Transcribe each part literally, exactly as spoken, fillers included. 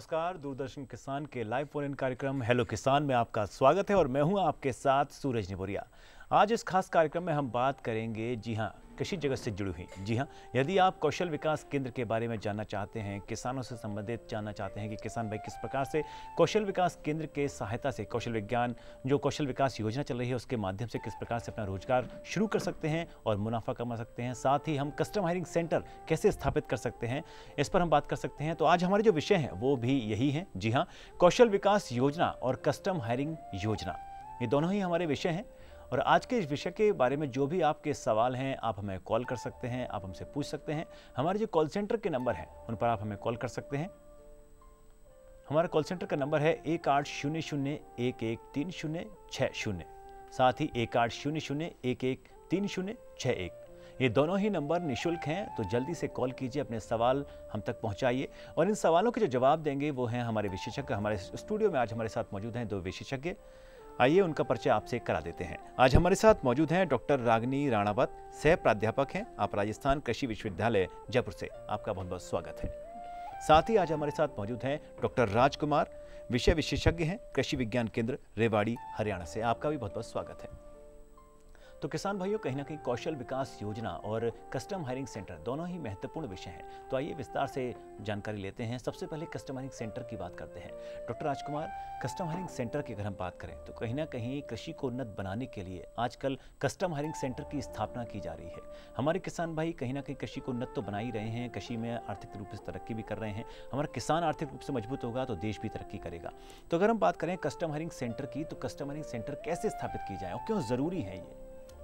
नमस्कार, दूरदर्शन किसान के लाइव फोन इन कार्यक्रम हेलो किसान में आपका स्वागत है और मैं हूं आपके साथ सूरज निबोरिया। आज इस खास कार्यक्रम में हम बात करेंगे जी हां कृषि जगत से जुड़ी हुई जी हां यदि आप कौशल विकास केंद्र के बारे में जानना चाहते हैं, किसानों से संबंधित जानना चाहते हैं कि किसान भाई किस प्रकार से कौशल विकास केंद्र के सहायता से कौशल विज्ञान जो कौशल विकास योजना चल रही है उसके माध्यम से किस प्रकार से अपना रोजगार शुरू कर सकते हैं और मुनाफा कमा सकते हैं, साथ ही हम कस्टम हायरिंग सेंटर कैसे स्थापित कर सकते हैं, इस पर हम बात कर सकते हैं। तो आज हमारे जो विषय हैं वो भी यही है, जी हाँ, कौशल विकास योजना और कस्टम हायरिंग योजना, ये दोनों ही हमारे विषय हैं। और आज के इस विषय के बारे में जो भी आपके सवाल हैं आप हमें कॉल कर सकते हैं, आप हमसे पूछ सकते हैं। हमारे जो कॉल सेंटर के नंबर हैं उन पर आप हमें कॉल कर सकते हैं। हमारा कॉल सेंटर का नंबर है एक आठ शून्य शून्य एक एक तीन शून्य छः शून्य, साथ ही एक आठ शून्य शून्य एक एक तीन शून्य छः एक। ये दोनों ही नंबर निःशुल्क हैं, तो जल्दी से कॉल कीजिए, अपने सवाल हम तक पहुंचाइए और इन सवालों के जो जवाब देंगे वो हैं हमारे विशेषज्ञ। हमारे स्टूडियो में आज हमारे साथ मौजूद हैं दो विशेषज्ञ, आइए उनका परिचय आपसे करा देते हैं। आज हमारे साथ मौजूद हैं डॉक्टर रागिनी राणावत, सह प्राध्यापक हैं, आप राजस्थान कृषि विश्वविद्यालय जयपुर से, आपका बहुत बहुत स्वागत है। साथ ही आज हमारे साथ मौजूद हैं डॉक्टर राजकुमार, विषय विशेषज्ञ हैं, कृषि विज्ञान केंद्र रेवाड़ी हरियाणा से, आपका भी बहुत बहुत स्वागत है। तो किसान भाइयों, कहीं ना कहीं कौशल विकास योजना और कस्टम हायरिंग सेंटर दोनों ही महत्वपूर्ण विषय हैं, तो आइए विस्तार से जानकारी लेते हैं। सबसे पहले कस्टम हायरिंग सेंटर की बात करते हैं। Doctor Rajkumar, custom hiring centre की अगर हम बात करें तो कहीं ना कहीं कृषि को उन्नत बनाने के लिए आजकल कस्टम हायरिंग सेंटर की स्थापना की जा रही है। हमारे किसान भाई कहीं ना कहीं कृषि को उन्नत तो बना ही रहे हैं, कृषि में आर्थिक रूप से तरक्की भी कर रहे हैं। हमारा किसान आर्थिक रूप से मजबूत होगा तो देश भी तरक्की करेगा। तो अगर हम बात करें कस्टम हायरिंग सेंटर की, तो कस्टम हायरिंग सेंटर कैसे स्थापित की जाए और क्यों ज़रूरी है ये?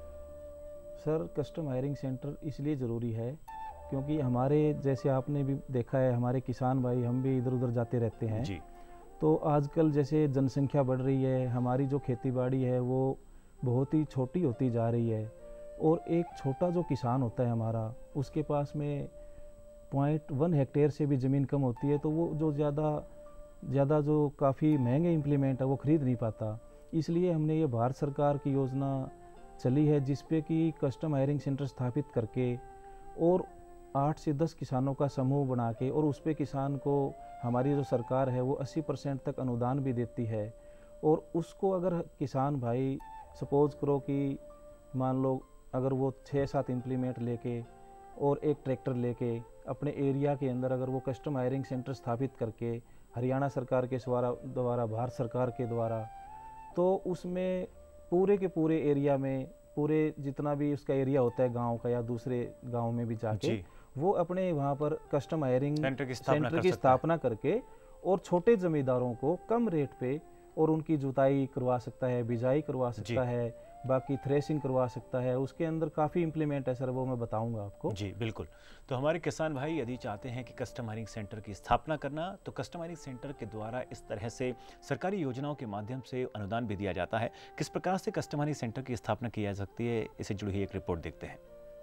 सर, कस्टम हायरिंग सेंटर इसलिए ज़रूरी है क्योंकि हमारे, जैसे आपने भी देखा है, हमारे किसान भाई हम भी इधर उधर जाते रहते हैं जी। तो आजकल जैसे जनसंख्या बढ़ रही है, हमारी जो खेती बाड़ी है वो बहुत ही छोटी होती जा रही है और एक छोटा जो किसान होता है हमारा, उसके पास में पॉइंट वन हेक्टेयर से भी ज़मीन कम होती है, तो वो जो ज़्यादा ज़्यादा जो काफ़ी महंगे इम्प्लीमेंट है वो ख़रीद नहीं पाता। इसलिए हमने ये भारत सरकार की योजना चली है जिसपे कि कस्टम हायरिंग सेंटर स्थापित करके और आठ से दस किसानों का समूह बना के और उस पे किसान को हमारी जो सरकार है वो अस्सी परसेंट तक अनुदान भी देती है। और उसको अगर किसान भाई सपोज करो कि मान लो अगर वो छः सात इम्प्लीमेंट लेके और एक ट्रैक्टर लेके अपने एरिया के अंदर अगर वो कस्टम हायरिंग सेंटर स्थापित करके हरियाणा सरकार के द्वारा द्वारा भारत सरकार के द्वारा, तो उसमें पूरे के पूरे एरिया में, पूरे जितना भी उसका एरिया होता है गांव का या दूसरे गांव में भी जाके वो अपने वहां पर कस्टम हायरिंग सेंटर की स्थापना, सेंटर की स्थापना करके और छोटे जमींदारों को कम रेट पे और उनकी जुताई करवा सकता है, बिजाई करवा सकता है, बाकी थ्रेसिंग करवा सकता है। उसके अंदर काफ़ी इम्प्लीमेंट है सर, वो मैं बताऊंगा आपको। जी बिल्कुल। तो हमारे किसान भाई यदि चाहते हैं कि कस्टम हायरिंग सेंटर की स्थापना करना, तो कस्टम हायरिंग सेंटर के द्वारा इस तरह से सरकारी योजनाओं के माध्यम से अनुदान भी दिया जाता है। किस प्रकार से कस्टम हायरिंग सेंटर की स्थापना की जा सकती है, इससे जुड़ी हुई एक रिपोर्ट देखते हैं।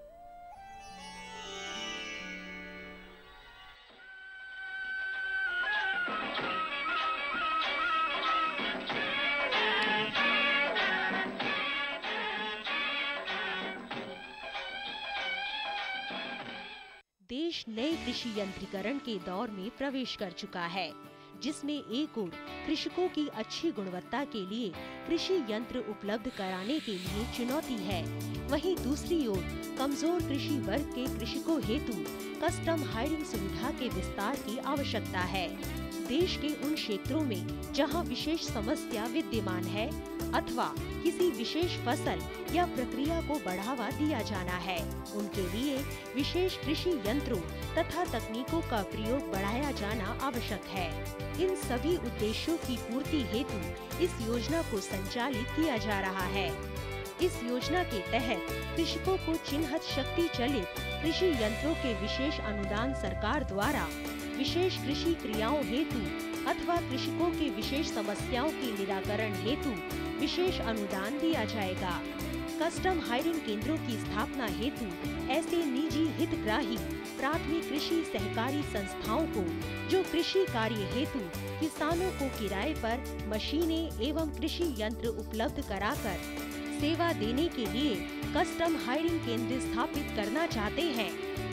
देश नए कृषि यंत्रीकरण के दौर में प्रवेश कर चुका है, जिसमें एक ओर कृषकों की अच्छी गुणवत्ता के लिए कृषि यंत्र उपलब्ध कराने के लिए चुनौती है, वहीं दूसरी ओर कमजोर कृषि वर्ग के कृषकों हेतु कस्टम हायरिंग सुविधा के विस्तार की आवश्यकता है। देश के उन क्षेत्रों में जहां विशेष समस्या विद्यमान है अथवा किसी विशेष फसल या प्रक्रिया को बढ़ावा दिया जाना है, उनके लिए विशेष कृषि यंत्रों तथा तकनीकों का प्रयोग बढ़ाया जाना आवश्यक है। इन सभी उद्देश्यों की पूर्ति हेतु इस योजना को संचालित किया जा रहा है। इस योजना के तहत कृषकों को चिन्हित शक्ति चलित कृषि यंत्रों के विशेष अनुदान सरकार द्वारा विशेष कृषि क्रियाओं हेतु अथवा कृषकों के विशेष समस्याओं के निराकरण हेतु विशेष अनुदान दिया जाएगा। कस्टम हायरिंग केंद्रों की स्थापना हेतु ऐसे निजी हितग्राही प्राथमिक कृषि सहकारी संस्थाओं को जो कृषि कार्य हेतु किसानों को किराए पर मशीनें एवं कृषि यंत्र उपलब्ध कराकर सेवा देने के लिए कस्टम हायरिंग केंद्र स्थापित करना चाहते हैं,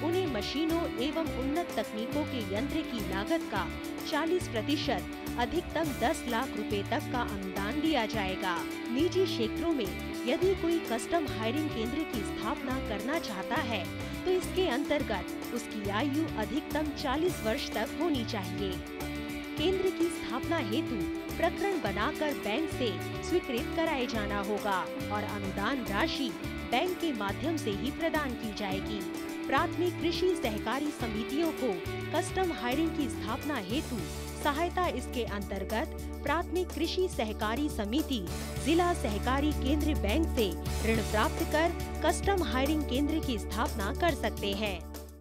उन्हें मशीनों एवं उन्नत तकनीकों के यंत्र की लागत का चालीस प्रतिशत अधिकतम दस लाख रुपए तक का अनुदान दिया जाएगा। निजी क्षेत्रों में यदि कोई कस्टम हायरिंग केंद्र की स्थापना करना चाहता है तो इसके अंतर्गत उसकी आयु अधिकतम चालीस वर्ष तक होनी चाहिए। केंद्र की स्थापना हेतु प्रकरण बनाकर बैंक से स्वीकृत कराए जाना होगा और अनुदान राशि बैंक के माध्यम से ही प्रदान की जाएगी। प्राथमिक कृषि सहकारी समितियों को कस्टम हायरिंग की स्थापना हेतु सहायता इसके अंतर्गत प्राथमिक कृषि सहकारी समिति जिला सहकारी केंद्र बैंक से ऋण प्राप्त कर कस्टम हायरिंग केंद्र की स्थापना कर सकते हैं।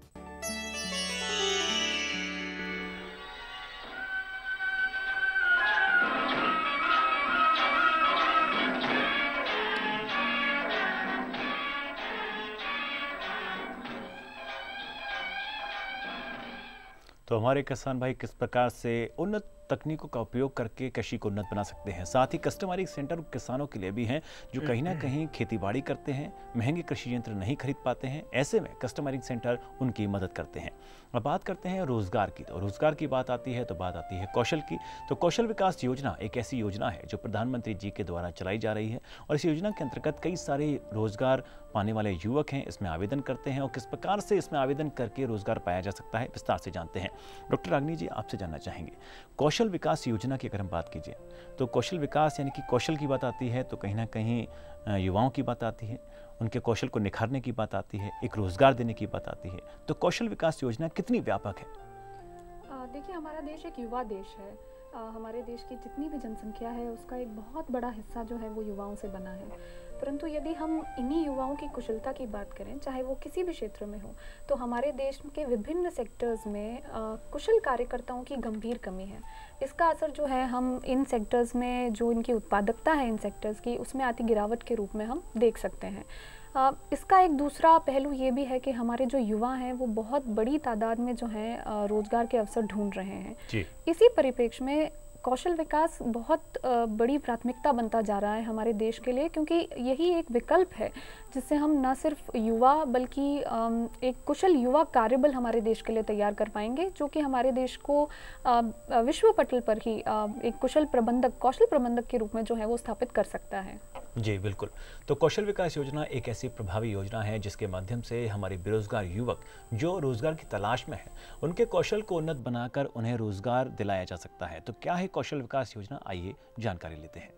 तो हमारे किसान भाई किस प्रकार से उन्नत तकनीकों का उपयोग करके कृषि को उन्नत बना सकते हैं। साथ ही कस्टमाइजिंग सेंटर किसानों के लिए भी हैं जो कहीं ना कहीं खेतीबाड़ी करते हैं, महंगे कृषि यंत्र नहीं खरीद पाते हैं। ऐसे में कस्टमाइजिंग सेंटर उनकी मदद करते हैं। अब बात करते हैं रोजगार की। तो रोजगार की बात आती है तो बात आती है कौशल की। तो कौशल विकास योजना एक ऐसी योजना है जो प्रधानमंत्री जी के द्वारा चलाई जा रही है और इस योजना के अंतर्गत कई सारे रोजगार पाने वाले युवक हैं, इसमें आवेदन करते हैं और किस प्रकार से इसमें आवेदन करके रोजगार पाया जा सकता है विस्तार से जानते हैं। डॉक्टर रागिनी जी, आपसे जानना चाहेंगे कौशल विकास योजना की अगर हम बात कीजिए तो कौशल विकास यानी कि कौशल की बात आती है तो कहीं ना कहीं युवाओं की बात आती है, उनके कौशल को निखारने की बात आती है, एक रोजगार देने की बात आती है। तो कौशल विकास योजना कितनी व्यापक है? देखिए, हमारा देश एक युवा देश है। आ, हमारे देश की जितनी भी जनसंख्या है उसका एक बहुत बड़ा हिस्सा जो है वो युवाओं से बना है। परंतु यदि हम इन्हीं युवाओं की कुशलता की बात करें, चाहे वो किसी भी क्षेत्र में हो, तो हमारे देश के विभिन्न सेक्टर्स में आ, कुशल कार्यकर्ताओं की गंभीर कमी है। इसका असर जो है हम इन सेक्टर्स में जो इनकी उत्पादकता है इन सेक्टर्स की, उसमें आती गिरावट के रूप में हम देख सकते हैं। आ, इसका एक दूसरा पहलू ये भी है कि हमारे जो युवा हैं वो बहुत बड़ी तादाद में जो है रोजगार के अवसर ढूंढ रहे हैं। इसी परिप्रेक्ष्य में कौशल विकास बहुत बड़ी प्राथमिकता बनता जा रहा है हमारे देश के लिए, क्योंकि यही एक विकल्प है जिससे हम न सिर्फ युवा बल्कि एक कुशल युवा कार्यबल हमारे देश के लिए तैयार कर पाएंगे, जो कि हमारे देश को विश्व पटल पर ही एक कुशल प्रबंधक कौशल प्रबंधक के रूप में जो है वो स्थापित कर सकता है। जी बिल्कुल। तो कौशल विकास योजना एक ऐसी प्रभावी योजना है जिसके माध्यम से हमारे बेरोजगार युवक जो रोजगार की तलाश में है उनके कौशल को उन्नत बनाकर उन्हें रोजगार दिलाया जा सकता है। तो क्या है कौशल विकास योजना, आइए जानकारी लेते हैं।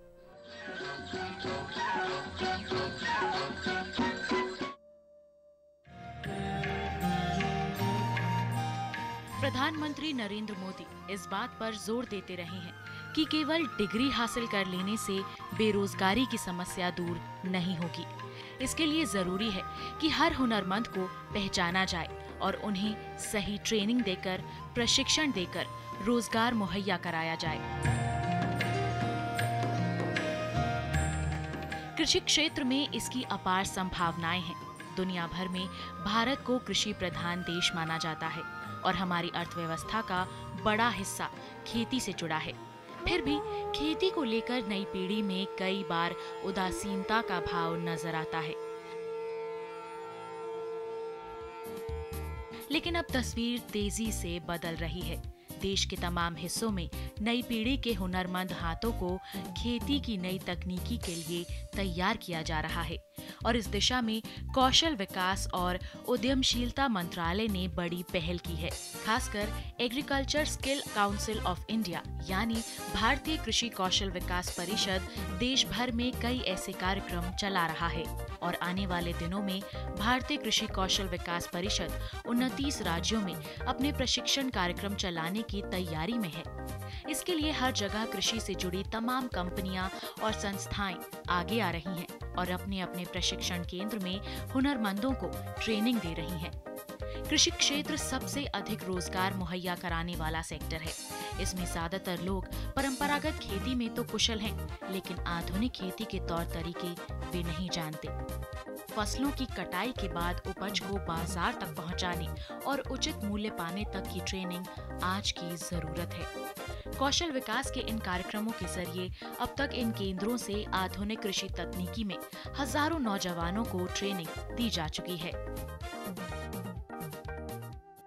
प्रधानमंत्री नरेंद्र मोदी इस बात पर जोर देते रहे हैं कि केवल डिग्री हासिल कर लेने से बेरोजगारी की समस्या दूर नहीं होगी। इसके लिए जरूरी है कि हर हुनरमंद को पहचाना जाए और उन्हें सही ट्रेनिंग देकर, प्रशिक्षण देकर रोजगार मुहैया कराया जाए। कृषि क्षेत्र में इसकी अपार संभावनाएं हैं। दुनिया भर में भारत को कृषि प्रधान देश माना जाता है और हमारी अर्थव्यवस्था का बड़ा हिस्सा खेती से जुड़ा है। फिर भी खेती को लेकर नई पीढ़ी में कई बार उदासीनता का भाव नजर आता है। लेकिन अब तस्वीर तेजी से बदल रही है। देश के तमाम हिस्सों में नई पीढ़ी के हुनरमंद हाथों को खेती की नई तकनीकी के लिए तैयार किया जा रहा है और इस दिशा में कौशल विकास और उद्यमशीलता मंत्रालय ने बड़ी पहल की है। खासकर agriculture skill council of India यानी भारतीय कृषि कौशल विकास परिषद देश भर में कई ऐसे कार्यक्रम चला रहा है और आने वाले दिनों में भारतीय कृषि कौशल विकास परिषद उनतीस राज्यों में अपने प्रशिक्षण कार्यक्रम चलाने की तैयारी में है। इसके लिए हर जगह कृषि से जुड़ी तमाम कंपनियां और संस्थाएं आगे आ रही हैं और अपने अपने प्रशिक्षण केंद्र में हुनरमंदों को ट्रेनिंग दे रही हैं। कृषि क्षेत्र सबसे अधिक रोजगार मुहैया कराने वाला सेक्टर है। इसमें ज्यादातर लोग परंपरागत खेती में तो कुशल हैं, लेकिन आधुनिक खेती के तौर तरीके वे नहीं जानते। फसलों की कटाई के बाद उपज को बाजार तक पहुंचाने और उचित मूल्य पाने तक की ट्रेनिंग आज की जरूरत है। कौशल विकास के इन कार्यक्रमों के जरिए अब तक इन केंद्रों से आधुनिक कृषि तकनीकी में हजारों नौजवानों को ट्रेनिंग दी जा चुकी है।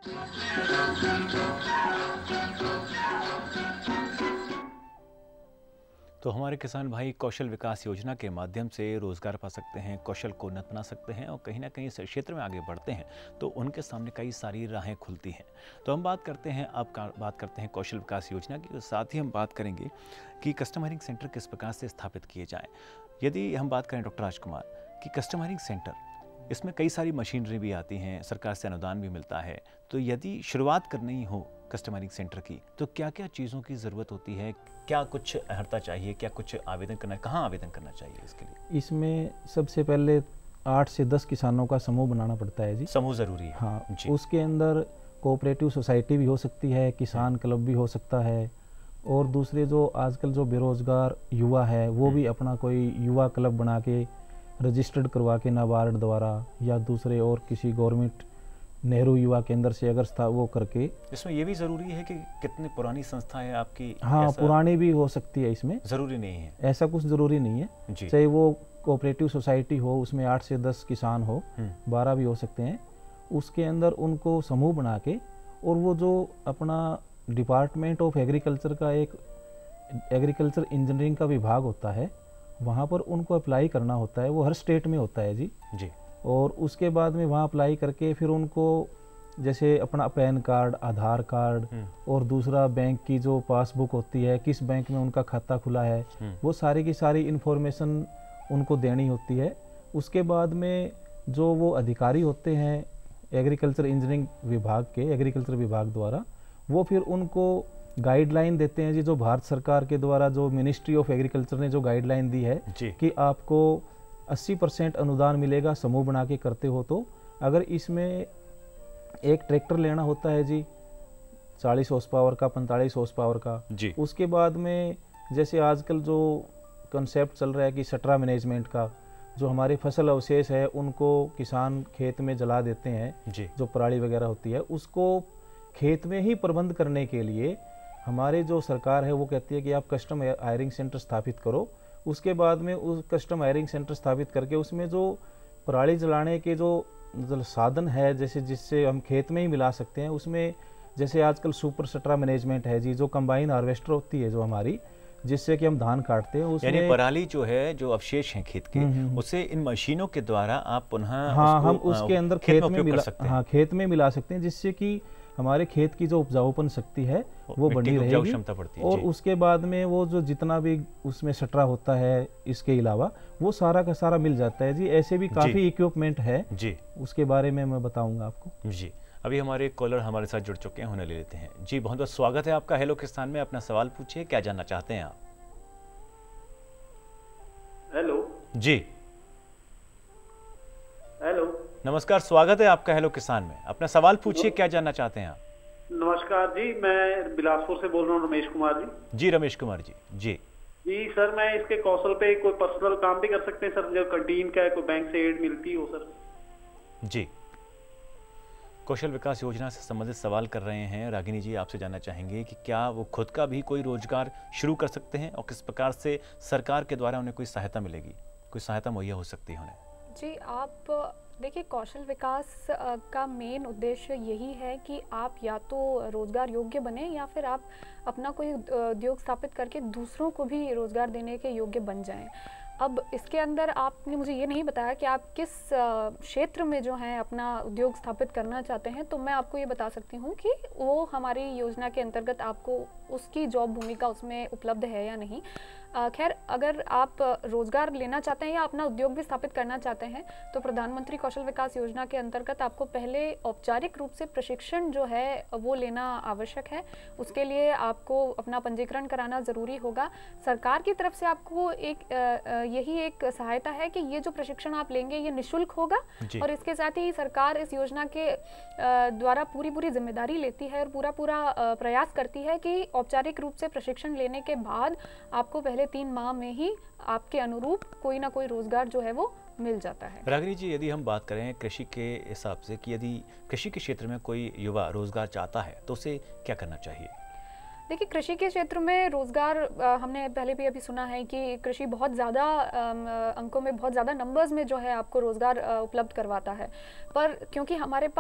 तो हमारे किसान भाई कौशल विकास योजना के माध्यम से रोजगार पा सकते हैं, कौशल को उन्नत बना सकते हैं और कहीं ना कहीं इस क्षेत्र में आगे बढ़ते हैं तो उनके सामने कई सारी राहें खुलती हैं। तो हम बात करते हैं अब बात करते हैं कौशल विकास योजना की, तो साथ ही हम बात करेंगे कि कस्टमरिंग सेंटर किस प्रकार से स्थापित किए जाएँ। यदि हम बात करें डॉक्टर राजकुमार कि कस्टमरिंग सेंटर, इसमें कई सारी मशीनरी भी आती हैं, सरकार से अनुदान भी मिलता है, तो यदि शुरुआत करनी हो कस्टमरिंग सेंटर की तो क्या क्या चीज़ों की ज़रूरत होती है, क्या कुछ अर्हता चाहिए, क्या कुछ आवेदन करना, कहाँ आवेदन करना चाहिए इसके लिए? इसमें सबसे पहले आठ से दस किसानों का समूह बनाना पड़ता है जी। समूह ज़रूरी है। हाँ जी। उसके अंदर कोऑपरेटिव सोसाइटी भी हो सकती है, किसान क्लब भी हो सकता है, और दूसरे जो आजकल जो बेरोजगार युवा है वो भी अपना कोई युवा क्लब बना के रजिस्टर्ड करवा के नाबार्ड द्वारा या दूसरे और किसी गवर्नमेंट नेहरू युवा केंद्र से अगर स्था वो करके। इसमें ये भी ज़रूरी है कि कितनी पुरानी संस्था है आपकी? हाँ, पुरानी भी हो सकती है, इसमें ज़रूरी नहीं है, ऐसा कुछ ज़रूरी नहीं है। चाहे वो कोऑपरेटिव सोसाइटी हो, उसमें आठ से दस किसान हो, बारह भी हो सकते हैं, उसके अंदर उनको समूह बना के, और वो जो अपना डिपार्टमेंट ऑफ एग्रीकल्चर का एक एग्रीकल्चर इंजीनियरिंग का विभाग होता है, वहाँ पर उनको अप्लाई करना होता है। वो हर स्टेट में होता है जी जी और उसके बाद में वहाँ अप्लाई करके फिर उनको जैसे अपना पैन कार्ड, आधार कार्ड और दूसरा बैंक की जो पासबुक होती है, किस बैंक में उनका खाता खुला है, वो सारी की सारी इन्फॉर्मेशन उनको देनी होती है। उसके बाद में जो वो अधिकारी होते हैं एग्रीकल्चर इंजीनियरिंग विभाग के, एग्रीकल्चर विभाग द्वारा, वो फिर उनको गाइडलाइन देते हैं जी, जो भारत सरकार के द्वारा जो मिनिस्ट्री ऑफ एग्रीकल्चर ने जो गाइडलाइन दी है कि आपको अस्सी परसेंट अनुदान मिलेगा समूह बना के करते हो। तो अगर इसमें एक ट्रैक्टर लेना होता है जी चालीस हॉर्स पावर का, पैंतालीस हॉर्स पावर का जी, उसके बाद में जैसे आजकल जो कंसेप्ट चल रहा है कि सट्रा मैनेजमेंट का, जो हमारे फसल अवशेष है उनको किसान खेत में जला देते हैं जी, जो पराली वगैरह होती है, उसको खेत में ही प्रबंध करने के लिए हमारे जो सरकार है वो कहती है कि आप कस्टम हायरिंग सेंटर स्थापित करो। उसके बाद में उस कस्टम हायरिंग सेंटर स्थापित करके उसमें जो पराली जलाने के जो साधन है, जैसे जिससे हम खेत में ही मिला सकते हैं, उसमें जैसे आजकल सुपर सट्रा मैनेजमेंट है जी, जो कंबाइन हार्वेस्टर होती है जो हमारी, जिससे कि हम धान काटते हैं, उसमें यानी पराली जो है, जो अवशेष हैं खेत के, उसे इन मशीनों के द्वारा आप पुनः हाँ हम उसके अंदर खेत में मिला हाँ खेत में मिला सकते हैं, जिससे कि हमारे खेत की जो उपजाऊपन शक्ति है वो बनी रहेगी, क्षमता बढ़ती है। और उसके बाद में वो जो जितना भी उसमें सट्रा होता है इसके अलावा वो सारा का सारा मिल जाता है जी। ऐसे भी काफी इक्विपमेंट है जी, उसके बारे में मैं बताऊंगा आपको जी। अभी हमारे कॉलर हमारे साथ जुड़ चुके हैं, उन्हें ले लेते हैं जी। बहुत बहुत स्वागत है आपका हेलो किसान में, अपना सवाल पूछिए, क्या जानना चाहते हैं आप? हेलो जी, हेलो नमस्कार, स्वागत है आपका हेलो किसान में, अपना सवाल पूछिए, क्या जानना चाहते हैं आप? नमस्कार जी, मैं बिलासपुर से बोल रहा हूँ, रमेश कुमार जी। जी रमेश कुमार जी जी जी सर, मैं इसके कौशल पे कोई पर्सनल काम भी कर सकते हैं सर, जो कैंटीन का है, कोई बैंक से एड मिलती हो सर? जी, कौशल विकास योजना से संबंधित सवाल कर रहे हैं रागिनी जी, आपसे जानना चाहेंगे कि क्या वो खुद का भी कोई रोजगार शुरू कर सकते हैं और किस प्रकार से सरकार के द्वारा उन्हें कोई सहायता मिलेगी, कोई सहायता मुहैया हो सकती है उन्हें? जी, आप देखिए, कौशल विकास का मेन उद्देश्य यही है कि आप या तो रोजगार योग्य बने या फिर आप अपना कोई उद्योग स्थापित करके दूसरों को भी रोजगार देने के योग्य बन जाएं। अब इसके अंदर आपने मुझे ये नहीं बताया कि आप किस क्षेत्र में जो है अपना उद्योग स्थापित करना चाहते हैं, तो मैं आपको ये बता सकती हूँ कि वो हमारी योजना के अंतर्गत आपको उसकी जॉब भूमिका उसमें उपलब्ध है या नहीं। खैर, अगर आप रोजगार लेना चाहते हैं या अपना उद्योग भी स्थापित करना चाहते हैं तो प्रधानमंत्री कौशल विकास योजना के अंतर्गत आपको पहले औपचारिक रूप से प्रशिक्षण जो है वो लेना आवश्यक है। उसके लिए आपको अपना पंजीकरण कराना ज़रूरी होगा। सरकार की तरफ से आपको एक यही एक सहायता है कि ये जो प्रशिक्षण आप लेंगे ये निःशुल्क होगा, और इसके साथ ही सरकार इस योजना के द्वारा पूरी पूरी जिम्मेदारी लेती है और पूरा पूरा प्रयास करती है कि औपचारिक रूप से प्रशिक्षण लेने के बाद आपको पहले तीन माह में ही आपके अनुरूप कोई ना कोई रोजगार जो है वो मिल जाता है। रागिनी जी, यदि हम बात करें कृषि के हिसाब से कि यदि कृषि के क्षेत्र में कोई युवा रोजगार चाहता है तो उसे क्या करना चाहिए? देखिए, कृषि के क्षेत्र में रोजगार हमने पहले भी अभी सुना है कि कृषि बहुत ज़्यादा अंकों में, बहुत ज़्यादा नंबर्स में जो है आपको रोजगार उपलब्ध करवाता है, पर क्योंकि हमारे पास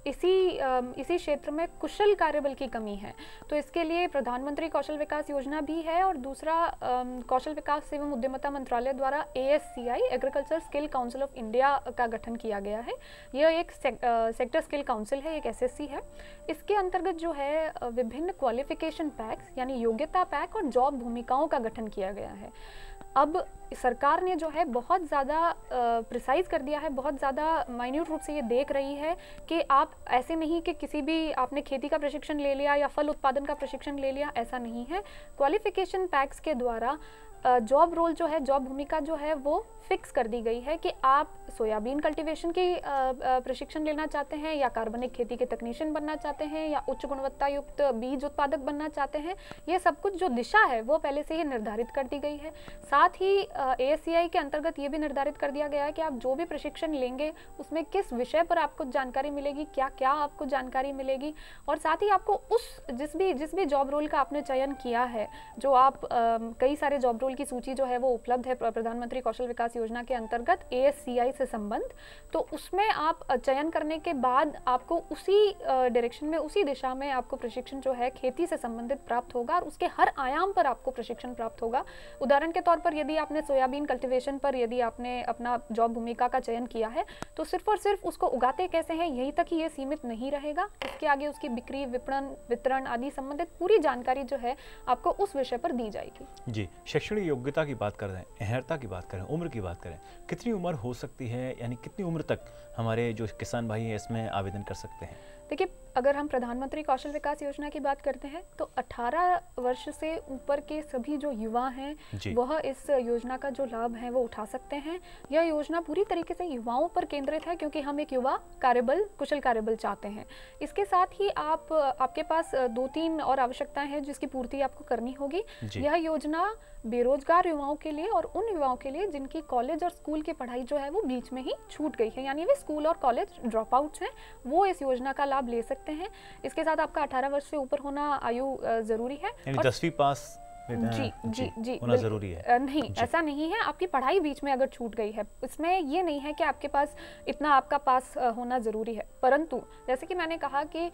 इसी इसी क्षेत्र में कुशल कार्यबल की कमी है। तो इसके लिए प्रधानमंत्री कौशल विकास योजना भी है और दूसरा कौशल विकास एवं उद्यमिता मंत्रालय द्वारा A S C I agriculture skill council of India का गठन किया गया है। यह एक सेक्टर स्किल काउंसिल है, एक एस एस सी है। इसके अंतर्गत जो है विभिन्न क्वालिफिकेशन पैक्स यानी योग्यता पैक और जॉब भूमिकाओं का गठन किया गया है। अब सरकार ने जो है बहुत ज़्यादा प्रिसाइज कर दिया है, बहुत ज़्यादा माइन्यूट रूप से ये देख रही है कि आप ऐसे नहीं कि किसी भी आपने खेती का प्रशिक्षण ले लिया या फल उत्पादन का प्रशिक्षण ले लिया, ऐसा नहीं है। क्वालिफिकेशन पैक्स के द्वारा जॉब रोल जो है, जॉब भूमिका जो है वो फिक्स कर दी गई है कि आप सोयाबीन कल्टीवेशन की प्रशिक्षण लेना चाहते हैं या कार्बनिक खेती के तकनीशियन बनना चाहते हैं या उच्च गुणवत्ता युक्त बीज उत्पादक बनना चाहते हैं। ये सब कुछ जो दिशा है वो पहले से ही निर्धारित कर दी गई है। साथ ही ए एस सी आई के अंतर्गत ये भी निर्धारित कर दिया गया है कि आप जो भी प्रशिक्षण लेंगे उसमें किस विषय पर आपको जानकारी मिलेगी, क्या क्या आपको जानकारी मिलेगी, और साथ ही आपको उस जिस भी जिस भी जॉब रोल का आपने चयन किया है, जो आप आ, कई सारे जॉब रोल की सूची जो है वो उपलब्ध है प्रधानमंत्री कौशल विकास योजना के अंतर्गत ए एस सी आई से संबंध, तो उसमें आप चयन करने के बाद आपको उसी डायरेक्शन में, उसी दिशा में आपको प्रशिक्षण जो है खेती से संबंधित प्राप्त होगा और उसके हर आयाम पर आपको प्रशिक्षण प्राप्त होगा। उदाहरण के तौर पर यदि आपने सोयाबीन कल्टीवेशन पर यदि आपने अपना जॉब भूमिका का चयन किया है तो सिर्फ और सिर्फ उसको उगाते कैसे हैं यहीं तक ही ये सीमित नहीं रहेगा। इसके आगे उसकी बिक्री, विपणन, वितरण आदि संबंधित पूरी जानकारी जो है आपको उस विषय पर दी जाएगी। जी, शैक्षणिक योग्यता की बात कर रहे हैं, अहर्ता की बात करें, उम्र की बात करें, कितनी उम्र हो सकती है, यानी कितनी उम्र तक हमारे जो किसान भाई हैं इसमें आवेदन कर सकते हैं? देखिए, अगर हम प्रधानमंत्री कौशल विकास योजना की बात करते हैं तो अठारह वर्ष से ऊपर के सभी जो युवा हैं वह इस योजना का जो लाभ है वो उठा सकते हैं। यह योजना पूरी तरीके से युवाओं पर केंद्रित है क्योंकि हम एक युवा कार्यबल, कुशल कार्यबल चाहते हैं। इसके साथ ही आप आपके पास दो तीन और आवश्यकताएं हैं जिसकी पूर्ति आपको करनी होगी। यह योजना बेरोजगार युवाओं के लिए और उन युवाओं के लिए जिनकी कॉलेज और स्कूल की पढ़ाई जो है वो बीच में ही छूट गई है, यानी वे स्कूल और कॉलेज ड्रॉप आउट्स हैं, वो इस योजना का लाभ ले सकते हैं। इसके साथ आपका अठारह वर्ष से ऊपर होना आयु जरूरी है, यानी दसवीं पास जी जी जी होना जरूरी है। नहीं, ऐसा नहीं है। आपकी पढ़ाई बीच में अगर छूट गई है, इसमें ये नहीं है कि आपके पास इतना आपका पास होना जरूरी है, परंतु जैसे कि मैंने कहा कि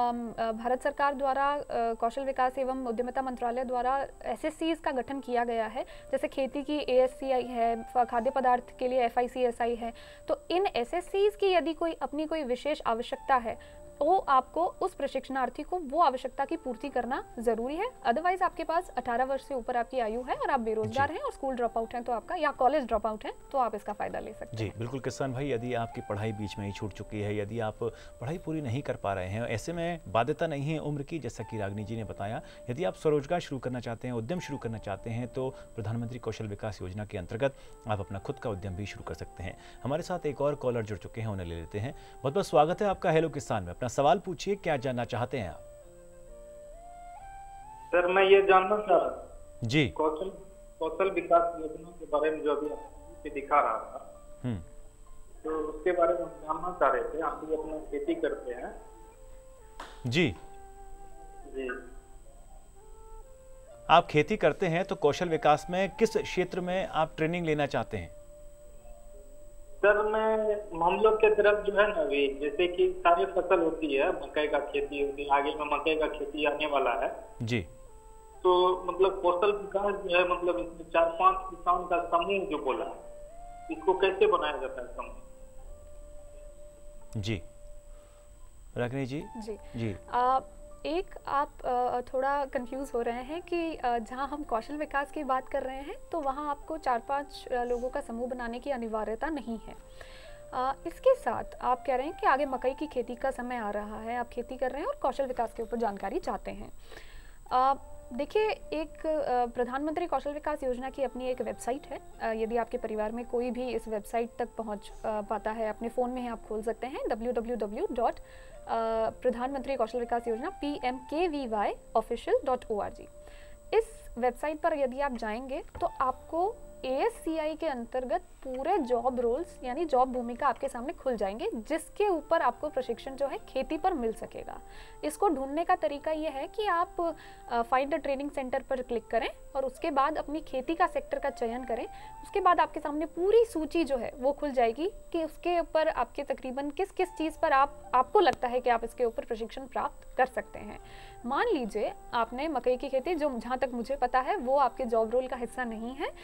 भारत सरकार द्वारा कौशल विकास एवं उद्यमिता मंत्रालय द्वारा एस एस सीज का गठन किया गया है। जैसे खेती की ए एस सी आई है, खाद्य पदार्थ के लिए F I C S I है। तो इन एस एस सीज की यदि कोई अपनी कोई विशेष आवश्यकता है तो आपको उस प्रशिक्षणार्थी को वो आवश्यकता की पूर्ति करना जरूरी है। अदरवाइज आपके पास अठारह वर्ष से ऊपर आपकी आयु है और आप बेरोजगार हैं और स्कूल ड्रॉप आउट हैं तो आपका, या कॉलेज ड्रॉप आउट हैं तो आप इसका फायदा ले सकते जी, हैं। जी बिल्कुल किसान भाई, यदि आपकी पढ़ाई बीच में ही छूट चुकी है, यदि आप पढ़ाई पूरी नहीं कर पा रहे हैं, ऐसे में बाध्यता नहीं है उम्र की, जैसा कि रागिनी जी ने बताया। यदि आप स्वरोजगार शुरू करना चाहते हैं, उद्यम शुरू करना चाहते हैं तो प्रधानमंत्री कौशल विकास योजना के अंतर्गत आप अपना खुद का उद्यम भी शुरू कर सकते हैं। हमारे साथ एक और कॉलर जुड़ चुके हैं, उन्हें ले लेते हैं। बहुत बहुत स्वागत है आपका हेलो किसान में। अपना सवाल पूछिए, क्या जानना चाहते हैं आप? सर मैं ये जानना चाह रहा था जी, कौशल कौशल विकास योजना के बारे में जो अभी दिखा रहा था, तो उसके बारे में जानना चाह रहे थे। आप भी अपना खेती करते हैं? जी जी, आप खेती करते हैं तो कौशल विकास में किस क्षेत्र में आप ट्रेनिंग लेना चाहते हैं? सर मैं हम लोग के तरफ जो है ना, अभी जैसे कि सारी फसल होती है, मकई का खेती होती है, आगे में मकई का खेती आने वाला है जी। तो मतलब कौशल विकास जो है, मतलब इसमें चार पांच किसान का समूह जो बोला, इसको कैसे बनाया जाता है समूह? जी रागिनी जी जी जी आ, एक आप थोड़ा कंफ्यूज हो रहे हैं कि जहां हम कौशल विकास की बात कर रहे हैं तो वहां आपको चार पांच लोगों का समूह बनाने की अनिवार्यता नहीं है। इसके साथ आप कह रहे हैं कि आगे मकई की खेती का समय आ रहा है, आप खेती कर रहे हैं और कौशल विकास के ऊपर जानकारी चाहते हैं। देखिए, एक प्रधानमंत्री कौशल विकास योजना की अपनी एक वेबसाइट है। यदि आपके परिवार में कोई भी इस वेबसाइट तक पहुंच पाता है, अपने फ़ोन में ही आप खोल सकते हैं डब्ल्यू डब्ल्यू डब्ल्यू डॉट प्रधानमंत्री Kaushal Vikas Yojana P M K V Y official dot O R G. इस वेबसाइट पर यदि आप जाएंगे तो आपको ए एस सी आई के अंतर्गत पूरे जॉब रोल्स यानी जॉब भूमिका आपके सामने खुल जाएंगे, जिसके ऊपर आपको प्रशिक्षण जो है खेती पर मिल सकेगा। इसको ढूंढने का तरीका ये है कि आप फाइंड द ट्रेनिंग सेंटर पर क्लिक करें और उसके बाद अपनी खेती का सेक्टर का चयन करें। उसके बाद आपके सामने पूरी सूची जो है वो खुल जाएगी कि उसके ऊपर आपके तकरीबन किस किस चीज़ पर आप आपको लगता है कि आप इसके ऊपर प्रशिक्षण प्राप्त कर सकते हैं। मान लीजिए आपने मकई की खेती, जो जहाँ तक मुझे पता है वो आपके जॉब रोल का हिस्सा नहीं है।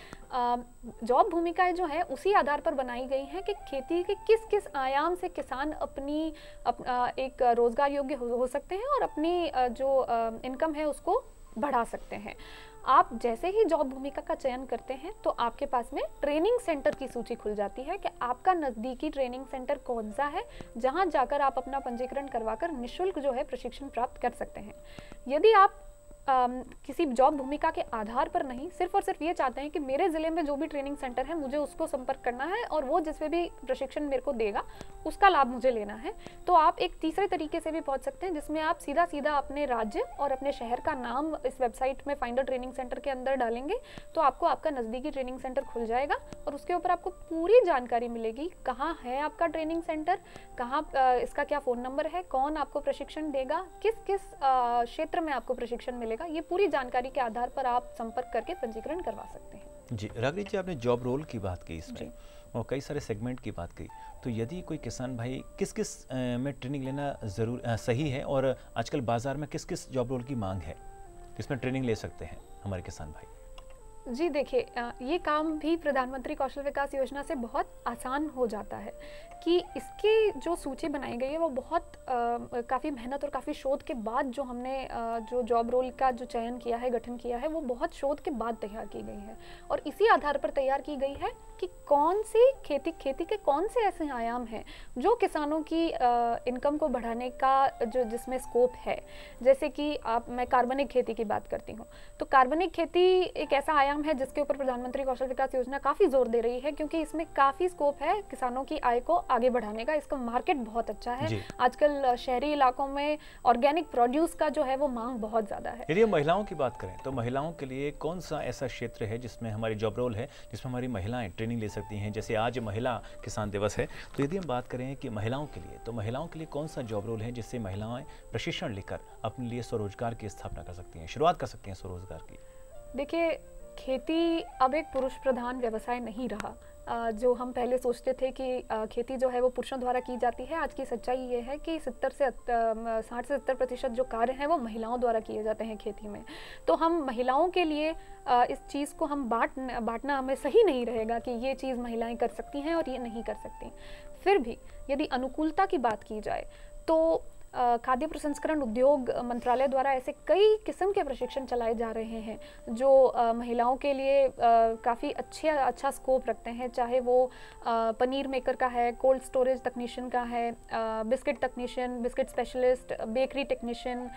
जॉब भूमिकाएं जो है उसी आधार पर बनाई गई हैं कि खेती के किस किस आयाम से किसान अपनी अप, आ, एक रोजगार योग्य हो, हो सकते हैं और अपनी आ, जो आ, इनकम है उसको बढ़ा सकते हैं। आप जैसे ही जॉब भूमिका का चयन करते हैं तो आपके पास में ट्रेनिंग सेंटर की सूची खुल जाती है कि आपका नज़दीकी ट्रेनिंग सेंटर कौन सा है, जहां जाकर आप अपना पंजीकरण करवाकर निःशुल्क जो है प्रशिक्षण प्राप्त कर सकते हैं। यदि आप आ, किसी जॉब भूमिका के आधार पर नहीं, सिर्फ और सिर्फ ये चाहते हैं कि मेरे ज़िले में जो भी ट्रेनिंग सेंटर है मुझे उसको संपर्क करना है और वो जिसमें भी प्रशिक्षण मेरे को देगा उसका लाभ मुझे लेना है, तो आप एक तीसरे तरीके से भी पहुंच सकते हैं, जिसमें आप सीधा सीधा अपने राज्य और अपने शहर का नाम इस वेबसाइट में फाइंडर ट्रेनिंग सेंटर के अंदर डालेंगे तो आपको आपका नज़दीकी ट्रेनिंग सेंटर खुल जाएगा और उसके ऊपर आपको पूरी जानकारी मिलेगी। कहाँ है आपका ट्रेनिंग सेंटर, कहाँ इसका क्या फ़ोन नंबर है, कौन आपको प्रशिक्षण देगा, किस किस क्षेत्र में आपको प्रशिक्षण मिलेगा, ये पूरी जानकारी के आधार पर आप संपर्क करके पंजीकरण करवा सकते हैं। जी रागिनी जी, आपने जॉब रोल की बात की इसमें और कई सारे सेगमेंट की बात की, तो यदि कोई किसान भाई किस किस में ट्रेनिंग लेना ज़रूर सही है और आजकल बाज़ार में किस किस जॉब रोल की मांग है जिसमें ट्रेनिंग ले सकते हैं हमारे किसान भाई? जी देखिए, ये काम भी प्रधानमंत्री कौशल विकास योजना से बहुत आसान हो जाता है कि इसकी जो सूची बनाई गई है वो बहुत काफ़ी मेहनत और काफ़ी शोध के बाद जो हमने आ, जो जॉब रोल का जो चयन किया है, गठन किया है, वो बहुत शोध के बाद तैयार की गई है और इसी आधार पर तैयार की गई है कि कौन सी खेती खेती के कौन से ऐसे आयाम हैं जो किसानों की आ, इनकम को बढ़ाने का जो जिसमें स्कोप है। जैसे कि आप मैं कार्बनिक खेती की बात करती हूँ, तो कार्बनिक खेती एक ऐसा आयाम है जिसके ऊपर प्रधानमंत्री कौशल विकास योजना काफ़ी जोर दे रही है, क्योंकि इसमें काफ़ी स्कोप है किसानों की आय को आगे बढ़ाने का। इसका मार्केट बहुत अच्छा है, आजकल शहरी इलाकों में ऑर्गेनिक प्रोड्यूस का जो है वो मांग बहुत ज़्यादा है। यदि हम महिलाओं की बात करें तो महिलाओं के लिए कौन सा ऐसा क्षेत्र है जिसमें हमारी जॉब रोल है, जिसमें हमारी महिलाएं ट्रेनिंग ले सकती हैं? जैसे आज महिला किसान दिवस है, तो यदि हम बात करें कि महिलाओं के लिए, तो महिलाओं के लिए कौन सा जॉब रोल है जिससे महिलाएं प्रशिक्षण लेकर अपने लिए स्वरोजगार की स्थापना कर सकती हैं, शुरुआत कर सकती हैं स्वरोजगार की? देखिए, खेती अब एक पुरुष प्रधान व्यवसाय नहीं रहा। जो हम पहले सोचते थे कि खेती जो है वो पुरुषों द्वारा की जाती है, आज की सच्चाई ये है कि सत्तर से साठ से सत्तर प्रतिशत जो कार्य हैं वो महिलाओं द्वारा किए जाते हैं खेती में। तो हम महिलाओं के लिए इस चीज़ को हम बांट बांटना हमें सही नहीं रहेगा कि ये चीज़ महिलाएं कर सकती हैं और ये नहीं कर सकती। फिर भी यदि अनुकूलता की बात की जाए तो खाद्य प्रसंस्करण उद्योग मंत्रालय द्वारा ऐसे कई किस्म के प्रशिक्षण चलाए जा रहे हैं जो आ, महिलाओं के लिए काफ़ी अच्छे अच्छा स्कोप रखते हैं, चाहे वो आ, पनीर मेकर का है, कोल्ड स्टोरेज टेक्नीशियन का है, uh, biscuit technician, biscuit specialist, bakery technician,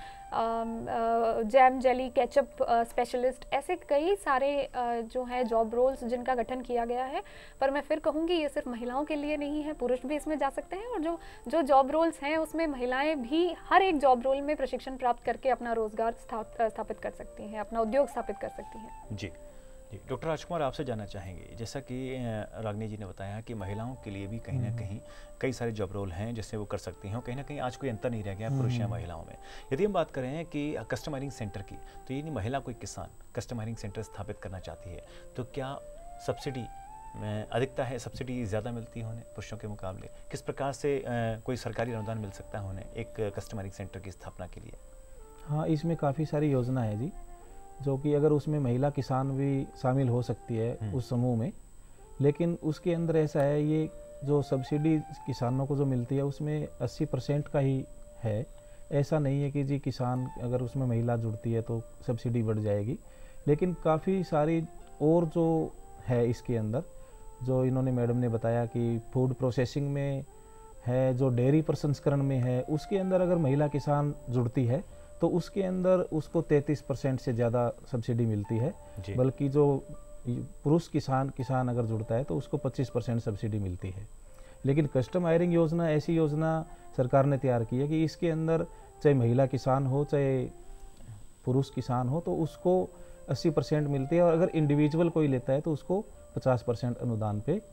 jam jelly ketchup specialist, ऐसे कई सारे आ, जो हैं जॉब रोल्स जिनका गठन किया गया है। पर मैं फिर कहूँगी ये सिर्फ महिलाओं के लिए नहीं है, पुरुष भी इसमें जा सकते हैं और जो जो जॉब रोल्स हैं उसमें महिलाएं भी हर एक जॉब रोल में प्रशिक्षण प्राप्त करके अपना रोजगार स्थापित कर सकती हैं, अपना उद्योग स्थापित कर सकती हैं। जी जी डॉक्टर राजकुमार, आपसे जानना चाहेंगे, जैसा कि रागिनी जी ने बताया कि महिलाओं के लिए भी कहीं ना कहीं कई सारे जॉब रोल हैं जिससे वो कर सकती हैं, कहीं ना कहीं आज कोई अंतर नहीं रह गया पुरुष या महिलाओं में। यदि हम बात करें कि कस्टमाइजिंग सेंटर की, तो यदि महिला कोई किसान कस्टमाइजिंग सेंटर स्थापित करना चाहती है तो क्या सब्सिडी में अधिकता है, सब्सिडी ज़्यादा मिलती है उन्हें पुरुषों के मुकाबले? किस प्रकार से आ, कोई सरकारी अनुदान मिल सकता है उन्हें एक कस्टमाइजिंग सेंटर की स्थापना के लिए? हाँ, इसमें काफ़ी सारी योजना है जी, जो कि अगर उसमें महिला किसान भी शामिल हो सकती है उस समूह में, लेकिन उसके अंदर ऐसा है, ये जो सब्सिडी किसानों को जो मिलती है उसमें अस्सी परसेंट का ही है। ऐसा नहीं है कि जी किसान अगर उसमें महिला जुड़ती है तो सब्सिडी बढ़ जाएगी, लेकिन काफ़ी सारी और जो है इसके अंदर, जो इन्होंने मैडम ने बताया कि फूड प्रोसेसिंग में है, जो डेयरी प्रसंस्करण में है, उसके अंदर अगर महिला किसान जुड़ती है तो उसके अंदर उसको तैंतीस परसेंट से ज़्यादा सब्सिडी मिलती है, बल्कि जो पुरुष किसान किसान अगर जुड़ता है तो उसको पच्चीस परसेंट सब्सिडी मिलती है। लेकिन कस्टम हायरिंग योजना ऐसी योजना सरकार ने तैयार की है कि इसके अंदर चाहे महिला किसान हो चाहे पुरुष किसान हो तो उसको अस्सी परसेंट मिलती है, और अगर इंडिविजुअल कोई लेता है तो उसको पचास परसेंट अनुदान पे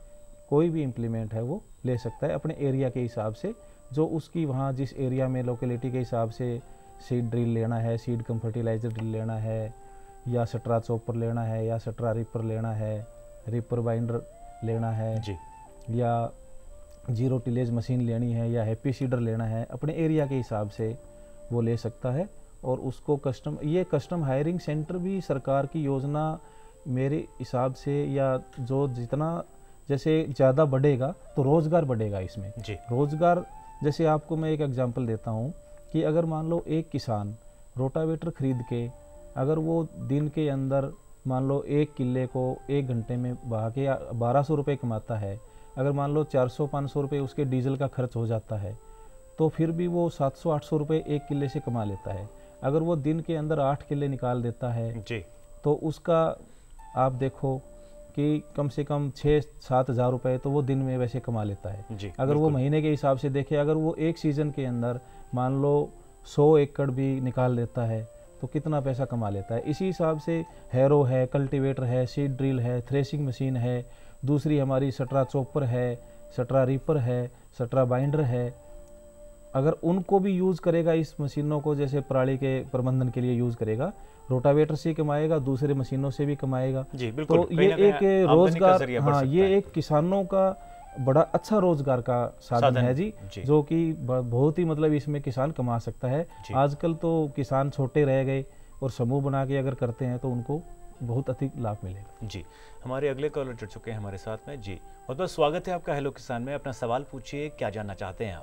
कोई भी इम्प्लीमेंट है वो ले सकता है अपने एरिया के हिसाब से, जो उसकी वहाँ जिस एरिया में लोकेलिटी के हिसाब से सीड ड्रिल लेना है, सीड कम फर्टिलाइज़र ड्रिल लेना है, या सटरा चॉपर लेना है, या सटरा रिपर लेना है, रिपर बाइंडर लेना है जी, या जीरो टिलेज मशीन लेनी है, या हैप्पी सीडर लेना है, अपने एरिया के हिसाब से वो ले सकता है। और उसको कस्टम ये कस्टम हायरिंग सेंटर भी सरकार की योजना मेरे हिसाब से, या जो जितना जैसे ज़्यादा बढ़ेगा तो रोज़गार बढ़ेगा इसमें जी। रोज़गार जैसे आपको मैं एक एग्जांपल देता हूँ कि अगर मान लो एक किसान रोटावेटर खरीद के अगर वो दिन के अंदर मान लो एक किले को एक घंटे में बहा के बारह सौ रुपये कमाता है, अगर मान लो चार सौ पाँच सौ रुपये उसके डीजल का खर्च हो जाता है, तो फिर भी वो सात सौ आठ सौ रुपये एक किले से कमा लेता है। अगर वो दिन के अंदर आठ किले निकाल देता है जी, तो उसका आप देखो कि कम से कम छः सात हज़ार रुपये तो वो दिन में वैसे कमा लेता है जी। अगर वो महीने के हिसाब से देखे, अगर वो एक सीज़न के अंदर मान लो सौ एकड़ भी निकाल लेता है तो कितना पैसा कमा लेता है। इसी हिसाब से हैरो है, कल्टीवेटर है, सीड ड्रिल है, थ्रेसिंग मशीन है, दूसरी हमारी सटरा चॉपर है, सटरा रीपर है, सटरा बाइंडर है। अगर उनको भी यूज़ करेगा इस मशीनों को, जैसे पराली के प्रबंधन के लिए यूज़ करेगा, रोटावेटर से कमाएगा, दूसरे मशीनों से भी कमाएगा। जी बिल्कुल। तो ये एक रोजगार, हाँ ये एक किसानों का बड़ा अच्छा रोजगार का साधन, साधन है जी, जी, जो कि बहुत ही मतलब इसमें किसान कमा सकता है। आजकल तो किसान छोटे रह गए और समूह बना के अगर करते हैं तो उनको बहुत अधिक लाभ मिलेगा। जी, हमारे अगले कॉलर जुड़ चुके हैं हमारे साथ में। जी बहुत बहुत स्वागत है आपका हेलो किसान में। अपना सवाल पूछिए, क्या जानना चाहते हैं आप?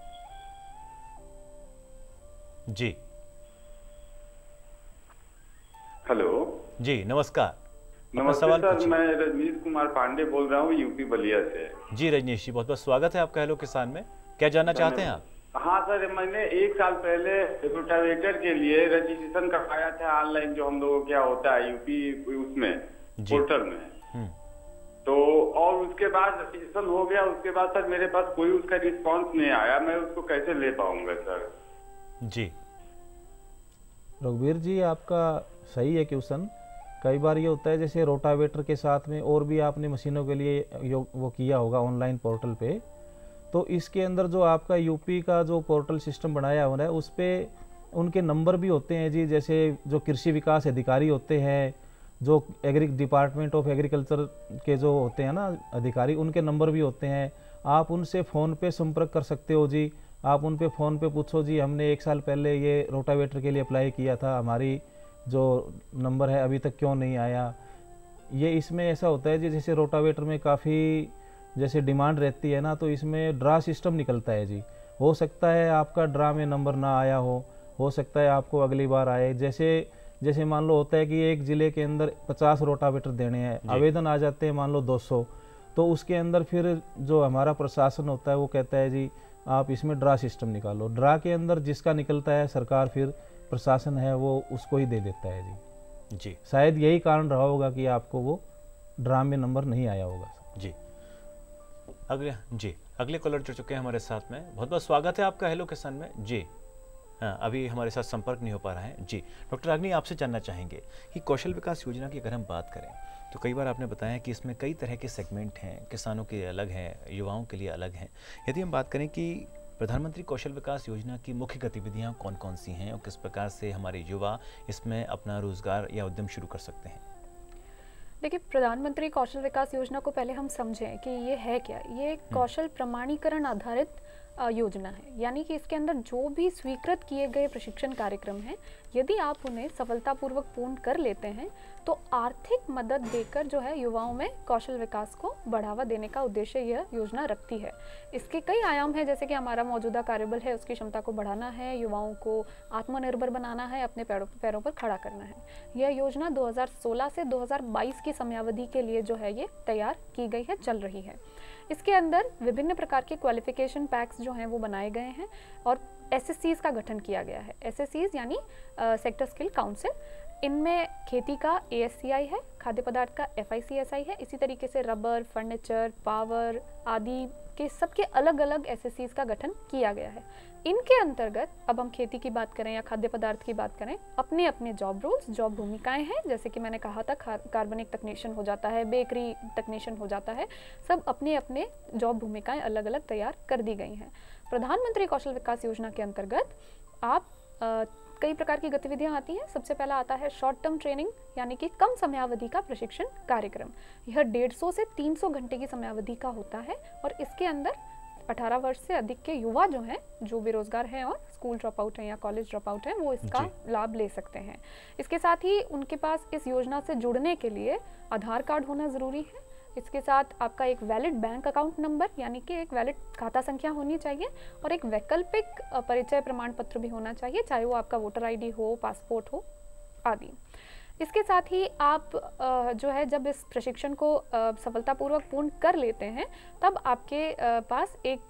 जी हेलो जी, नमस्कार। नमस्ते सर, मैं रजनीश कुमार पांडे बोल रहा हूँ यूपी बलिया से। जी रजनीश जी, बहुत बहुत स्वागत है आपका हेलो किसान में। क्या जानना चाहते हैं आप? हाँ सर, मैंने एक साल पहले रोटावेटर के लिए रजिस्ट्रेशन करवाया था ऑनलाइन, जो हम लोगों क्या होता है यूपी उसमें पोर्टल में, तो और उसके बाद रजिस्ट्रेशन हो गया। उसके बाद सर मेरे पास कोई उसका रिस्पॉन्स नहीं आया, मैं उसको कैसे ले पाऊंगा सर? जी रघुवीर जी, आपका सही है क्वेश्चन। कई बार ये होता है जैसे रोटावेटर के साथ में और भी आपने मशीनों के लिए वो किया होगा ऑनलाइन पोर्टल पे, तो इसके अंदर जो आपका यूपी का जो पोर्टल सिस्टम बनाया हो रहा है उस पर उनके नंबर भी होते हैं जी। जैसे जो कृषि विकास अधिकारी होते हैं, जो एग्री डिपार्टमेंट ऑफ एग्रीकल्चर के जो होते हैं ना अधिकारी, उनके नंबर भी होते हैं। आप उनसे फ़ोन पे संपर्क कर सकते हो जी। आप उन पे फ़ोन पे पूछो जी, हमने एक साल पहले ये रोटावेटर के लिए अप्लाई किया था, हमारी जो नंबर है अभी तक क्यों नहीं आया। ये इसमें ऐसा होता है जी, जैसे रोटावेटर में काफ़ी जैसे डिमांड रहती है ना, तो इसमें ड्रा सिस्टम निकलता है जी। हो सकता है आपका ड्रा में नंबर ना आया हो हो सकता है आपको अगली बार आए। जैसे जैसे मान लो होता है कि एक ज़िले के अंदर पचास रोटावेटर देने हैं, आवेदन आ जाते हैं मान लो दो सौ, तो उसके अंदर फिर जो हमारा प्रशासन होता है वो कहता है जी आप इसमें ड्रा सिस्टम निकालो। ड्रा के अंदर जिसका निकलता है सरकार फिर प्रशासन है वो उसको ही दे देता है जी। जी शायद यही कारण रहा होगा कि आपको वो ड्रा में नंबर नहीं आया होगा। जी अगले जी अगले कॉलर जुड़ चुके हैं हमारे साथ में। बहुत बहुत स्वागत है आपका हेलो किसान में। जी हाँ, अभी हमारे साथ संपर्क नहीं हो पा रहा है। जी डॉक्टर अग्नि, आपसे जानना चाहेंगे कि कौशल विकास योजना की अगर हम बात करें तो कई बार आपने बताया कि इसमें कई तरह के सेगमेंट हैं, किसानों के लिए अलग हैं, युवाओं के लिए अलग हैं। यदि हम बात करें कि प्रधानमंत्री कौशल विकास योजना की मुख्य गतिविधियां कौन कौन सी हैं और किस प्रकार से हमारे युवा इसमें अपना रोजगार या उद्यम शुरू कर सकते हैं? देखिए, प्रधानमंत्री कौशल विकास योजना को पहले हम समझें कि ये है क्या। ये कौशल प्रमाणीकरण आधारित योजना है, यानी कि इसके अंदर जो भी स्वीकृत किए गए प्रशिक्षण कार्यक्रम हैं, यदि आप उन्हें सफलतापूर्वक पूर्ण कर लेते हैं तो आर्थिक मदद देकर जो है युवाओं में कौशल विकास को बढ़ावा देने का उद्देश्य यह योजना रखती है। इसके कई आयाम हैं, जैसे कि हमारा मौजूदा कार्यबल है उसकी क्षमता को बढ़ाना है, युवाओं को आत्मनिर्भर बनाना है, अपने पैरों पैरों पर खड़ा करना है। यह योजना दो हज़ार सोलह से दो हज़ार बाईस की समयावधि के लिए जो है ये तैयार की गई है, चल रही है। इसके अंदर विभिन्न प्रकार के क्वालिफिकेशन पैक्स जो हैं वो बनाए गए हैं और एसएससीज का गठन किया गया है। एसएससीज यानी सेक्टर स्किल काउंसिल। इनमें खेती का एएससीआई है, खाद्य पदार्थ का एफआईसीएसआई है, इसी तरीके से रबर, फर्नीचर, पावर आदि के सबके अलग अलग एसएससीज का गठन किया गया है। इनके अंतर्गत अब हम खेती की बात करें या खाद्य पदार्थ की बात करें, अपने अपने जॉब रोल्स, जॉब भूमिकाएं हैं। जैसे कि मैंने कहा था, कार्बनिक तकनीशियन हो जाता है, बेकरी तकनीशियन हो जाता है, सब अपने अपने जॉब भूमिकाएं अलग अलग तैयार कर दी गई हैं। प्रधानमंत्री कौशल विकास योजना के अंतर्गत आप आ, कई प्रकार की गतिविधियां आती हैं। सबसे पहला आता है शॉर्ट टर्म ट्रेनिंग, यानी कि कम समयावधि का प्रशिक्षण कार्यक्रम। यह डेढ़ सौ से तीन सौ घंटे की समयावधि का होता है और इसके अंदर अठारह वर्ष से अधिक के युवा जो हैं, जो बेरोजगार हैं और स्कूल ड्रॉप आउट हैं या कॉलेज ड्रॉप आउट हैं, वो इसका लाभ ले सकते हैं। इसके साथ ही उनके पास इस योजना से जुड़ने के लिए आधार कार्ड होना ज़रूरी है। इसके साथ आपका एक वैलिड बैंक अकाउंट नंबर, यानी कि एक वैलिड खाता संख्या होनी चाहिए और एक वैकल्पिक परिचय प्रमाण पत्र भी होना चाहिए, चाहे वो आपका वोटर आईडी हो, पासपोर्ट हो आदि। इसके साथ ही आप जो है जब इस प्रशिक्षण को सफलतापूर्वक पूर्ण कर लेते हैं, तब आपके पास एक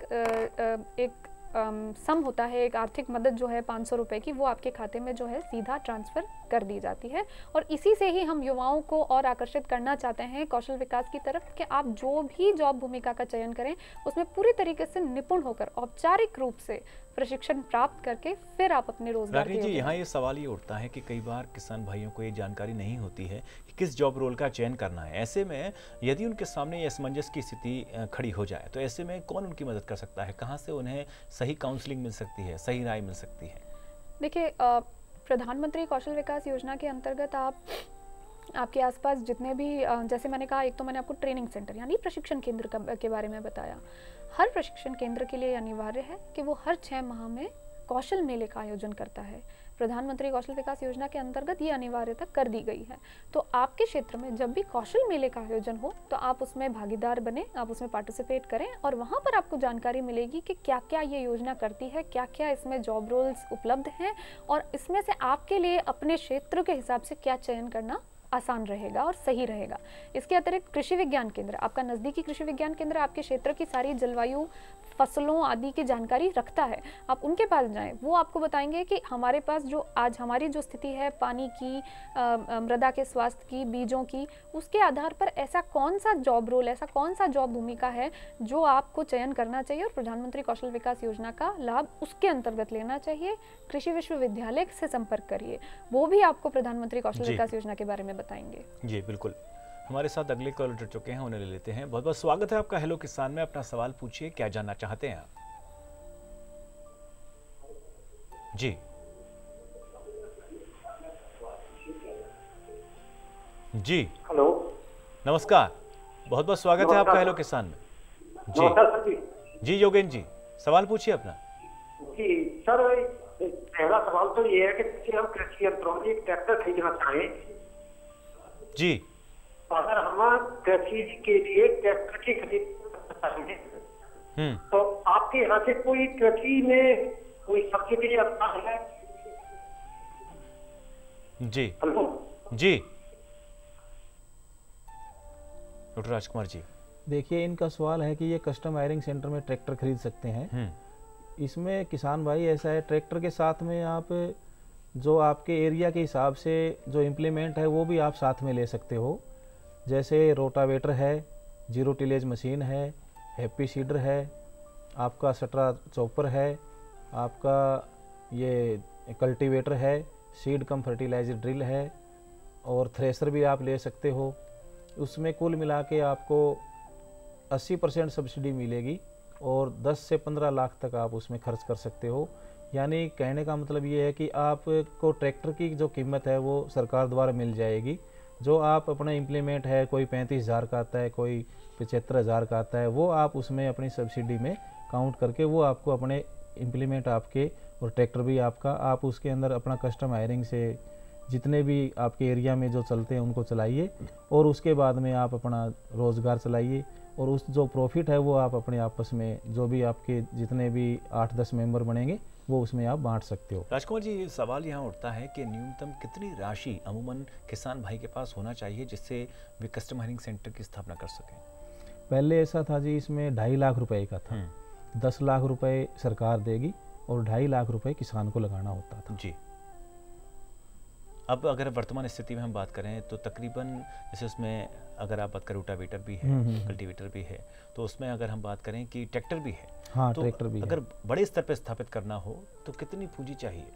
एक सम होता है, एक आर्थिक मदद जो है पाँच सौ रुपये की, वो आपके खाते में जो है सीधा ट्रांसफ़र कर दी जाती है। और इसी से ही हम युवाओं को और आकर्षित करना चाहते हैं कौशल विकास की तरफ कि आप जो भी जॉब भूमिका का चयन करें उसमें पूरी तरीके से निपुण होकर औपचारिक रूप से प्रशिक्षण प्राप्त करके फिर आप अपने रोजगार जी यहाँ ये सवाल ये उठता है कि कई बार किसान भाइयों को ये जानकारी नहीं होती है कि किस जॉब रोल का चयन करना है। ऐसे में यदि उनके सामने ये असमंजस की स्थिति खड़ी हो जाए तो ऐसे में कौन उनकी मदद कर सकता है? कहाँ से उन्हें सही काउंसलिंग मिल सकती है, सही राय मिल सकती है? देखिए, प्रधानमंत्री कौशल विकास योजना के अंतर्गत आप आपके आसपास जितने भी, जैसे मैंने कहा, एक तो मैंने आपको ट्रेनिंग सेंटर यानी प्रशिक्षण केंद्र के बारे में बताया। हर प्रशिक्षण केंद्र के लिए अनिवार्य है कि वो हर छः माह में कौशल मेले का आयोजन करता है। प्रधानमंत्री कौशल विकास योजना के अंतर्गत ये अनिवार्यता कर दी गई है। तो आपके क्षेत्र में जब भी कौशल मेले का आयोजन हो तो आप उसमें भागीदार बने, आप उसमें पार्टिसिपेट करें और वहाँ पर आपको जानकारी मिलेगी कि क्या क्या ये योजना करती है, क्या क्या इसमें जॉब रोल्स उपलब्ध हैं और इसमें से आपके लिए अपने क्षेत्र के हिसाब से क्या चयन करना आसान रहेगा और सही रहेगा। इसके अतिरिक्त कृषि विज्ञान केंद्र, आपका नज़दीकी कृषि विज्ञान केंद्र आपके क्षेत्र की सारी जलवायु, फसलों आदि की जानकारी रखता है। आप उनके पास जाएं, वो आपको बताएंगे कि हमारे पास जो आज हमारी जो स्थिति है पानी की, मृदा के स्वास्थ्य की, बीजों की, उसके आधार पर ऐसा कौन सा जॉब रोल, ऐसा कौन सा जॉब भूमिका है जो आपको चयन करना चाहिए और प्रधानमंत्री कौशल विकास योजना का लाभ उसके अंतर्गत लेना चाहिए। कृषि विश्वविद्यालय से संपर्क करिए, वो भी आपको प्रधानमंत्री कौशल विकास योजना के बारे में बताएंगे। जी बिल्कुल। हमारे साथ अगले कॉलर जुड़ चुके हैं, उन्हें ले लेते हैं। बहुत बहुत स्वागत है आपका हेलो किसान में। अपना सवाल पूछिए, क्या जानना चाहते हैं आप? जी जी हेलो, नमस्कार, बहुत बहुत स्वागत है आपका हेलो किसान में। जी जी योगेन जी, सवाल पूछिए अपना। जी सर, पहला सवाल तो ये है कि हम कृषि यंत्रों में एक ट्रैक्टर खरीदना चाहें जी, अगर हम कृषि के लिए ट्रैक्टर की खरीद चाहेंगे तो आपके यहाँ से कोई कृषि में कोई सब्सिडी आता है? जी हेलो जी डॉक्टर राजकुमार जी, देखिए इनका सवाल है कि ये कस्टम हायरिंग सेंटर में ट्रैक्टर खरीद सकते हैं। इसमें किसान भाई ऐसा है, ट्रैक्टर के साथ में आप जो आपके एरिया के हिसाब से जो इम्प्लीमेंट है वो भी आप साथ में ले सकते हो। जैसे रोटावेटर है, जीरो टिलेज मशीन है, हैप्पी सीडर है, आपका सटरा चॉपर है, आपका ये कल्टीवेटर है, सीड कम फर्टिलाइजर ड्रिल है और थ्रेसर भी आप ले सकते हो। उसमें कुल मिला के आपको अस्सी परसेंट सब्सिडी मिलेगी और दस से पंद्रह लाख तक आप उसमें खर्च कर सकते हो। यानी कहने का मतलब ये है कि आपको ट्रैक्टर की जो कीमत है वो सरकार द्वारा मिल जाएगी। जो आप अपना इम्प्लीमेंट है, कोई पैंतीस हज़ार का आता है, कोई पचहत्तर हज़ार का आता है, वो आप उसमें अपनी सब्सिडी में काउंट करके वो आपको अपने इम्प्लीमेंट आपके और ट्रैक्टर भी आपका, आप उसके अंदर अपना कस्टम हायरिंग से जितने भी आपके एरिया में जो चलते हैं उनको चलाइए और उसके बाद में आप अपना रोज़गार चलाइए और उस जो प्रॉफिट है वो आप अपने आपस में जो भी आपके जितने भी आठ दस मेंबर बनेंगे वो उसमें आप बांट सकते हो। राजकुमार जी, ये सवाल यहाँ उठता है कि न्यूनतम कितनी राशि अमूमन किसान भाई के पास होना चाहिए जिससे वे कस्टम हायरिंग सेंटर की स्थापना कर सकें? पहले ऐसा था जी, इसमें ढाई लाख रुपए का था, दस लाख रुपए सरकार देगी और ढाई लाख रुपए किसान को लगाना होता था। जी अब अगर वर्तमान स्थिति में हम बात करें तो तकरीबन जैसे उसमें अगर आप बात करें रोटावेटर भी है, कल्टीवेटर भी है, तो उसमें अगर हम बात करें कि ट्रैक्टर भी है, हाँ, तो ट्रैक्टर भी अगर है। बड़े स्तर पर स्थापित करना हो तो कितनी पूंजी चाहिए?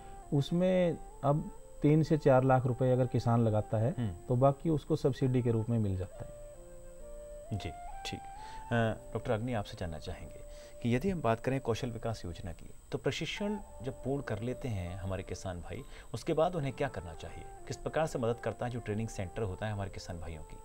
उसमें अब तीन से चार लाख रुपए अगर किसान लगाता है तो बाकी उसको सब्सिडी के रूप में मिल जाता है। जी ठीक। डॉक्टर अग्नि, आपसे जानना चाहेंगे कि यदि हम बात करें कौशल विकास योजना की, तो प्रशिक्षण जब पूर्ण कर लेते हैं हमारे किसान भाई, उसके बाद उन्हें क्या करना चाहिए? किस प्रकार से मदद करता है जो ट्रेनिंग सेंटर होता है हमारे किसान भाइयों की?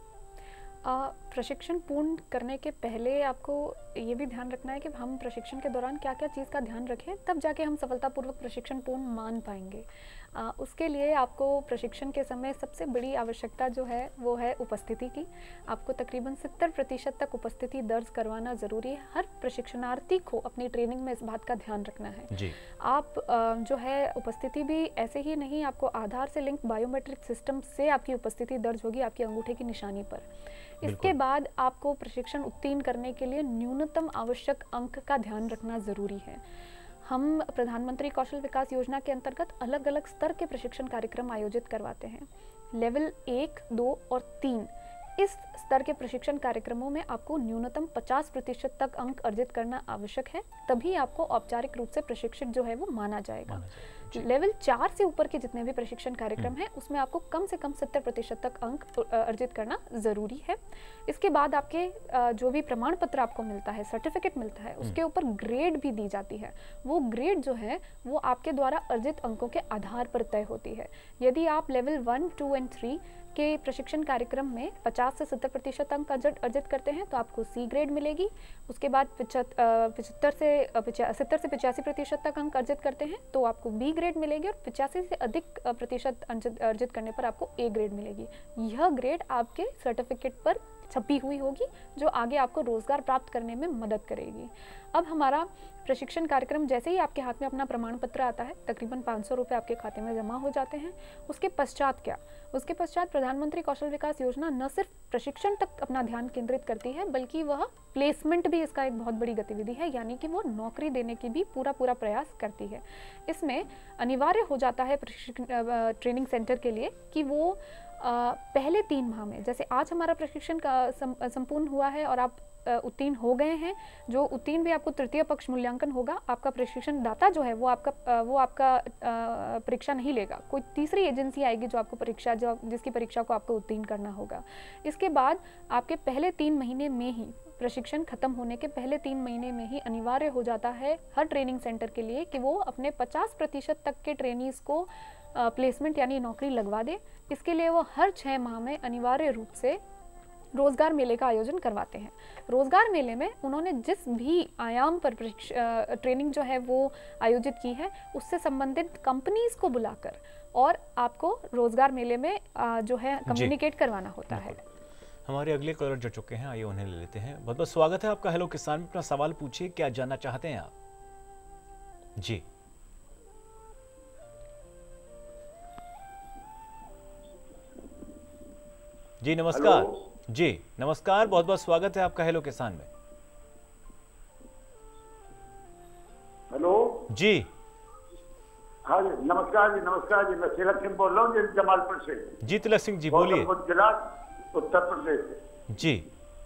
प्रशिक्षण पूर्ण करने के पहले आपको ये भी ध्यान रखना है कि हम प्रशिक्षण के दौरान क्या क्या चीज़ का ध्यान रखें, तब जाके हम सफलतापूर्वक प्रशिक्षण पूर्ण मान पाएंगे। आ, उसके लिए आपको प्रशिक्षण के समय सबसे बड़ी आवश्यकता जो है वो है उपस्थिति की। आपको तकरीबन सत्तर प्रतिशत तक उपस्थिति दर्ज करवाना ज़रूरी है। हर प्रशिक्षणार्थी को अपनी ट्रेनिंग में इस बात का ध्यान रखना है। जी। आप आ, जो है उपस्थिति भी ऐसे ही नहीं, आपको आधार से लिंक बायोमेट्रिक सिस्टम से आपकी उपस्थिति दर्ज होगी आपकी अंगूठे की निशानी पर। इसके बाद आपको प्रशिक्षण उत्तीर्ण करने के लिए न्यूनतम आवश्यक अंक का ध्यान रखना ज़रूरी है। हम प्रधानमंत्री कौशल विकास योजना के अंतर्गत अलग अलग स्तर के प्रशिक्षण कार्यक्रम आयोजित करवाते हैं। लेवल एक, दो और तीन इस स्तर के प्रशिक्षण कार्यक्रमों में आपको न्यूनतम पचास प्रतिशत तक अंक अर्जित करना आवश्यक है, तभी आपको औपचारिक रूप से प्रशिक्षित जो है वो माना जाएगा। लेवल चार से ऊपर के जितने भी प्रशिक्षण कार्यक्रम हैं उसमें आपको कम से कम सत्तर प्रतिशत तक अंक अर्जित करना ज़रूरी है। इसके बाद आपके जो भी प्रमाण पत्र आपको मिलता है, सर्टिफिकेट मिलता है, उसके ऊपर ग्रेड भी दी जाती है। वो ग्रेड जो है वो आपके द्वारा अर्जित अंकों के आधार पर तय होती है। यदि आप level one, two and three के प्रशिक्षण कार्यक्रम में पचास से सत्तर प्रतिशत अंक अर्जित करते हैं तो आपको सी ग्रेड मिलेगी। उसके बाद पचहत्तर से सत्तर से पचासी प्रतिशत तक अंक अर्जित करते हैं तो आपको बी ग्रेड मिलेगी, और पचासी से अधिक प्रतिशत अर्जित करने पर आपको ए ग्रेड मिलेगी। यह ग्रेड आपके सर्टिफिकेट पर छपी हुई होगी जो आगे आपको रोजगार प्राप्त करने में मदद करेगी। अब हमारा प्रशिक्षण कार्यक्रम जैसे ही आपके हाथ में अपना प्रमाण पत्र आता है, तकरीबन पाँच सौ रुपये आपके खाते में जमा हो जाते हैं। उसके पश्चात क्या? उसके पश्चात प्रधानमंत्री कौशल विकास योजना न सिर्फ प्रशिक्षण तक अपना ध्यान केंद्रित करती है बल्कि वह प्लेसमेंट भी इसका एक बहुत बड़ी गतिविधि है, यानी कि वो नौकरी देने की भी पूरा पूरा प्रयास करती है। इसमें अनिवार्य हो जाता है ट्रेनिंग सेंटर के लिए कि वो आ, पहले तीन माह में, जैसे आज हमारा प्रशिक्षण का संपूर्ण हुआ है और आप उत्तीर्ण हो गए हैं, जो उत्तीर्ण भी आपको तृतीय पक्ष मूल्यांकन होगा। आपका प्रशिक्षण दाता जो है वो आपका वो आपका परीक्षा नहीं लेगा, कोई तीसरी एजेंसी आएगी जो आपको परीक्षा जो जिसकी परीक्षा को आपको उत्तीर्ण करना होगा। इसके बाद आपके पहले तीन महीने में ही, प्रशिक्षण खत्म होने के पहले तीन महीने में ही अनिवार्य हो जाता है हर ट्रेनिंग सेंटर के लिए कि वो अपने पचास प्रतिशत तक के ट्रेनीज को प्लेसमेंट यानी नौकरी लगवा दे। इसके लिए वो हर छः माह में अनिवार्य रूप से रोजगार मेले का आयोजन करवाते हैं। रोजगार मेले में उन्होंने जिस भी आयाम पर ट्रेनिंग जो है वो आयोजित की है उससे संबंधित कंपनीज को बुलाकर और आपको रोजगार मेले में जो है कम्युनिकेट करवाना होता है। हमारे अगले कॉलर जुड़ चुके हैं, आइए उन्हें ले लेते हैं। बहुत बहुत स्वागत है आपका हेलो किसान में। अपना सवाल पूछिए, क्या जानना चाहते हैं आप? जी जी नमस्कार। जी नमस्कार, बहुत बहुत स्वागत है आपका हेलो किसान में। हेलो जी। हाँ जी नमस्कार जी। नमस्कार जी, मैं तिलक सिंह बोल रहा हूँ जी, जमालपुर से। जी तिलक सिंह जी बोलिए। जिला उत्तर प्रदेश जी।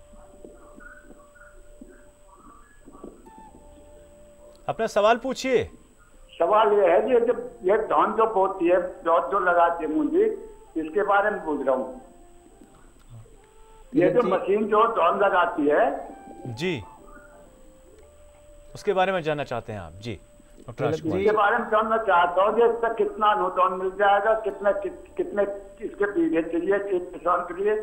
अपना सवाल पूछिए। सवाल ये है जी, जब ये धान जो बोती है, जो जो लगाती है मुंजी, इसके बारे में पूछ रहा हूँ। ये जो मशीन जो धान लगाती है जी, उसके बारे में जानना चाहते हैं आप? जी इसके बारे में जानना चाहता हूँ, इसका कितना अनुदान मिल जाएगा, कितने कि, कितने इसके बीघे चाहिए किसान के लिए?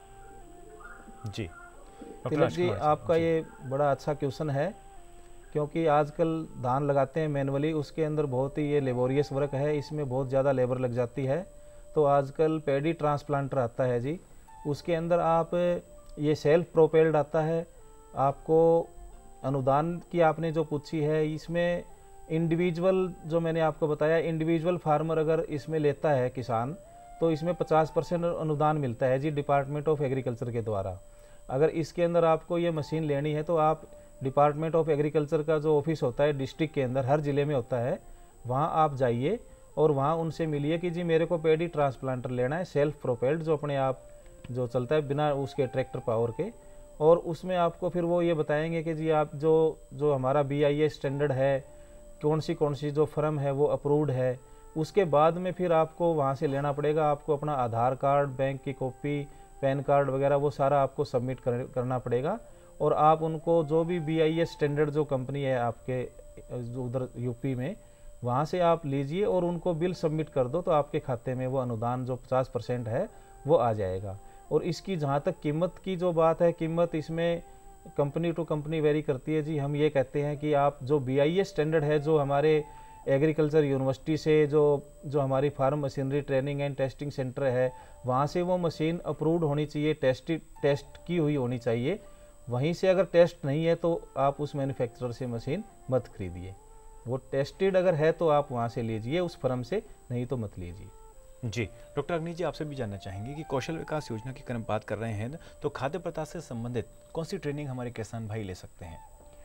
जी तिलक जी, आपका जी। ये बड़ा अच्छा क्वेश्चन है, क्योंकि आजकल धान लगाते हैं मैनुअली, उसके अंदर बहुत ही ये लेबोरियस वर्क है, इसमें बहुत ज़्यादा लेबर लग जाती है। तो आजकल पैडी ट्रांसप्लांटर आता है जी, उसके अंदर आप ये सेल्फ प्रोपेल्ड आता है। आपको अनुदान की आपने जो पूछी है, इसमें इंडिविजुअल जो मैंने आपको बताया, इंडिविजुअल फार्मर अगर इसमें लेता है किसान, तो इसमें पचास परसेंट अनुदान मिलता है जी डिपार्टमेंट ऑफ एग्रीकल्चर के द्वारा। अगर इसके अंदर आपको ये मशीन लेनी है तो आप डिपार्टमेंट ऑफ एग्रीकल्चर का जो ऑफिस होता है डिस्ट्रिक्ट के अंदर, हर ज़िले में होता है, वहाँ आप जाइए और वहाँ उनसे मिलिए कि जी मेरे को पेडी ट्रांसप्लांटर लेना है, सेल्फ प्रोपेल्ड, जो अपने आप जो चलता है बिना उसके ट्रैक्टर पावर के। और उसमें आपको फिर वो ये बताएंगे कि जी आप जो जो हमारा बी आई एस स्टैंडर्ड है, कौन सी कौन सी जो फर्म है वो अप्रूव्ड है। उसके बाद में फिर आपको वहाँ से लेना पड़ेगा, आपको अपना आधार कार्ड, बैंक की कॉपी, पैन कार्ड वगैरह वो सारा आपको सबमिट कर, करना पड़ेगा। और आप उनको जो भी बी आई एस स्टैंडर्ड जो कंपनी है आपके जो उधर यूपी में, वहाँ से आप लीजिए और उनको बिल सबमिट कर दो, तो आपके खाते में वो अनुदान जो पचास परसेंट है वो आ जाएगा। और इसकी जहाँ तक कीमत की जो बात है, कीमत इसमें कंपनी टू कंपनी वेरी करती है जी। हम ये कहते हैं कि आप जो बी आई एस स्टैंडर्ड है, जो हमारे एग्रीकल्चर यूनिवर्सिटी से जो जो हमारी farm machinery training and testing centre है, वहाँ से वो मशीन अप्रूव्ड होनी चाहिए, टेस्ट टेस्ट की हुई होनी चाहिए। वहीं से अगर टेस्ट नहीं है तो आप उस मैन्युफैक्चरर से मशीन मत खरीदिए। वो टेस्टेड अगर है तो आप वहाँ से लीजिए उस फर्म से, नहीं तो मत लीजिए। जी डॉक्टर अग्नि जी, आपसे भी जानना चाहेंगे कि कौशल विकास योजना की अगर हम बात कर रहे हैं तो खाद्य पदार्थ से संबंधित कौन सी ट्रेनिंग हमारे किसान भाई ले सकते हैं?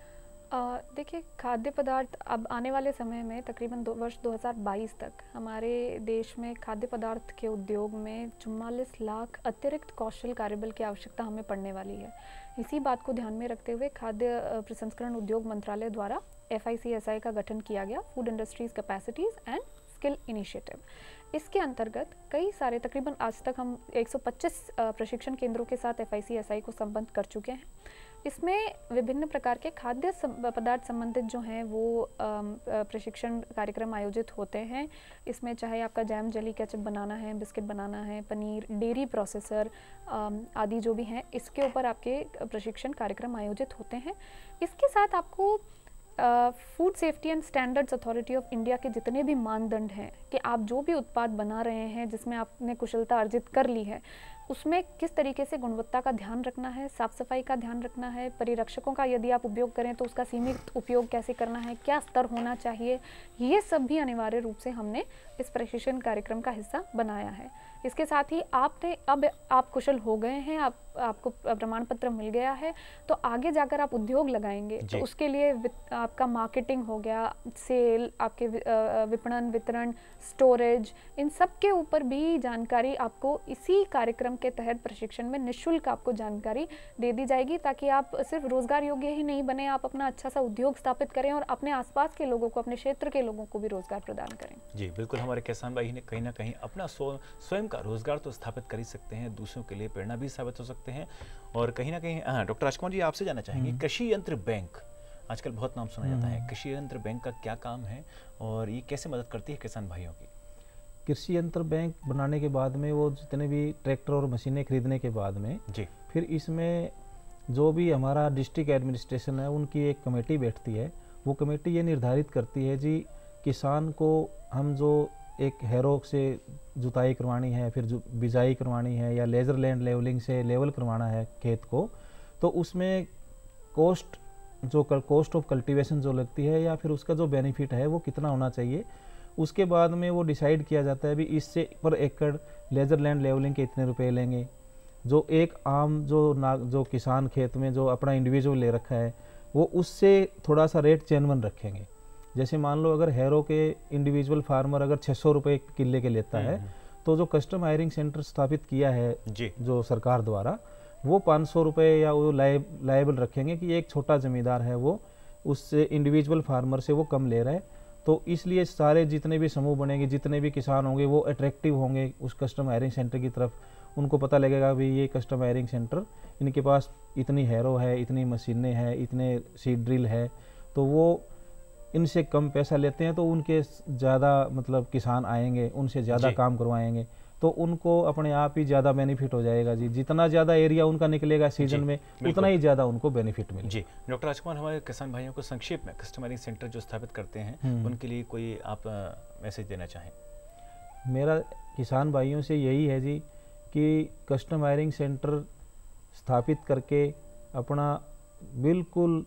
देखिए, खाद्य पदार्थ अब आने वाले समय में तकरीबन दो वर्ष दो हज़ार बाईस तक हमारे देश में खाद्य पदार्थ के उद्योग में चौवालीस लाख अतिरिक्त कौशल कार्यबल की आवश्यकता हमें पड़ने वाली है। इसी बात को ध्यान में रखते हुए खाद्य प्रसंस्करण उद्योग मंत्रालय द्वारा F I C S I का गठन किया गया, food industries capacities and skill initiative. इसके अंतर्गत कई सारे तकरीबन आज तक हम एक सौ पच्चीस प्रशिक्षण केंद्रों के साथ F I C S I को संबद्ध कर चुके हैं। इसमें विभिन्न प्रकार के खाद्य पदार्थ संबंधित जो हैं वो प्रशिक्षण कार्यक्रम आयोजित होते हैं। इसमें चाहे आपका जैम, जेली, केचप बनाना है, बिस्किट बनाना है, पनीर, डेयरी प्रोसेसर आदि जो भी हैं, इसके ऊपर आपके प्रशिक्षण कार्यक्रम आयोजित होते हैं। इसके साथ आपको food safety and standards authority of India के जितने भी मानदंड हैं कि आप जो भी उत्पाद बना रहे हैं जिसमें आपने कुशलता अर्जित कर ली है, उसमें किस तरीके से गुणवत्ता का ध्यान रखना है, साफ सफाई का ध्यान रखना है, परिरक्षकों का यदि आप उपयोग करें तो उसका सीमित उपयोग कैसे करना है, क्या स्तर होना चाहिए, ये सब भी अनिवार्य रूप से हमने इस प्रशिक्षण कार्यक्रम का हिस्सा बनाया है। इसके साथ ही आपने अब आप कुशल हो गए हैं, आप आपको प्रमाण पत्र मिल गया है, तो आगे जाकर आप उद्योग लगाएंगे तो उसके लिए आपका मार्केटिंग हो गया, सेल, आपके विपणन, वितरण, स्टोरेज, इन सब के ऊपर भी जानकारी आपको इसी कार्यक्रम के तहत प्रशिक्षण में निःशुल्क आपको जानकारी दे दी जाएगी, ताकि आप सिर्फ रोजगार योग्य ही नहीं बने, आप अपना अच्छा सा उद्योग स्थापित करें और अपने आसपास के लोगों को, अपने क्षेत्र के लोगों को भी रोजगार प्रदान करें। जी बिल्कुल, हमारे किसान भाई ने कहीं ना कहीं अपना स्वयं का रोजगार तो स्थापित कर ही सकते हैं, दूसरों के लिए प्रेरणा भी साबित हो सकते हैं। और कहीं ना कहीं हाँ डॉक्टर राजकुमार जी, आपसे जानना चाहेंगे, कृषि यंत्र बैंक आजकल बहुत नाम सुना जाता है, कृषि यंत्र बैंक का क्या काम है और ये कैसे मदद करती है किसान भाइयों की? कृषि यंत्र बैंक बनाने के बाद में वो जितने भी ट्रैक्टर और मशीनें खरीदने के बाद में जी फिर इसमें जो भी हमारा डिस्ट्रिक्ट एडमिनिस्ट्रेशन है उनकी एक कमेटी बैठती है। वो कमेटी ये निर्धारित करती है जी किसान को हम जो एक हैरो से जुताई करवानी है, फिर बिजाई करवानी है या लेजर लैंड लेवलिंग से लेवल करवाना है खेत को, तो उसमें कोस्ट जो कॉस्ट ऑफ कल्टीवेशन जो लगती है या फिर उसका जो बेनिफिट है वो कितना होना चाहिए। उसके बाद में वो डिसाइड किया जाता है भी इससे पर एकड़ लेजर लैंड लेवलिंग के इतने रुपए लेंगे। जो एक आम जो ना जो किसान खेत में जो अपना इंडिविजुअल ले रखा है वो उससे थोड़ा सा रेट चेनवन रखेंगे। जैसे मान लो अगर हैरो के इंडिविजुअल फार्मर अगर छः सौ रुपये किले के लेता है तो जो कस्टम हायरिंग सेंटर स्थापित किया है जी जो सरकार द्वारा, वो पाँच सौ रुपये या वो लाइबल रखेंगे कि एक छोटा ज़मींदार है वो उससे इंडिविजुअल फार्मर से वो कम ले रहा है। तो इसलिए सारे जितने भी समूह बनेंगे, जितने भी किसान होंगे वो अट्रैक्टिव होंगे उस कस्टम हायरिंग सेंटर की तरफ। उनको पता लगेगा भी ये कस्टम हायरिंग सेंटर, इनके पास इतनी हैरो है, इतनी मशीनें हैं, इतने सीड ड्रिल है, तो वो इनसे कम पैसा लेते हैं तो उनके ज़्यादा मतलब किसान आएंगे, उनसे ज़्यादा काम करवाएंगे, तो उनको अपने आप ही ज़्यादा बेनिफिट हो जाएगा जी। जितना ज़्यादा एरिया उनका निकलेगा सीजन में उतना ही ज़्यादा उनको बेनिफिट मिलेगा जी। डॉक्टर राजकुमार, हमारे किसान भाइयों को संक्षेप में कस्टम हायरिंग सेंटर जो स्थापित करते हैं उनके लिए कोई आप मैसेज देना चाहें? मेरा किसान भाइयों से यही है जी कि कस्टम हायरिंग सेंटर स्थापित करके अपना बिल्कुल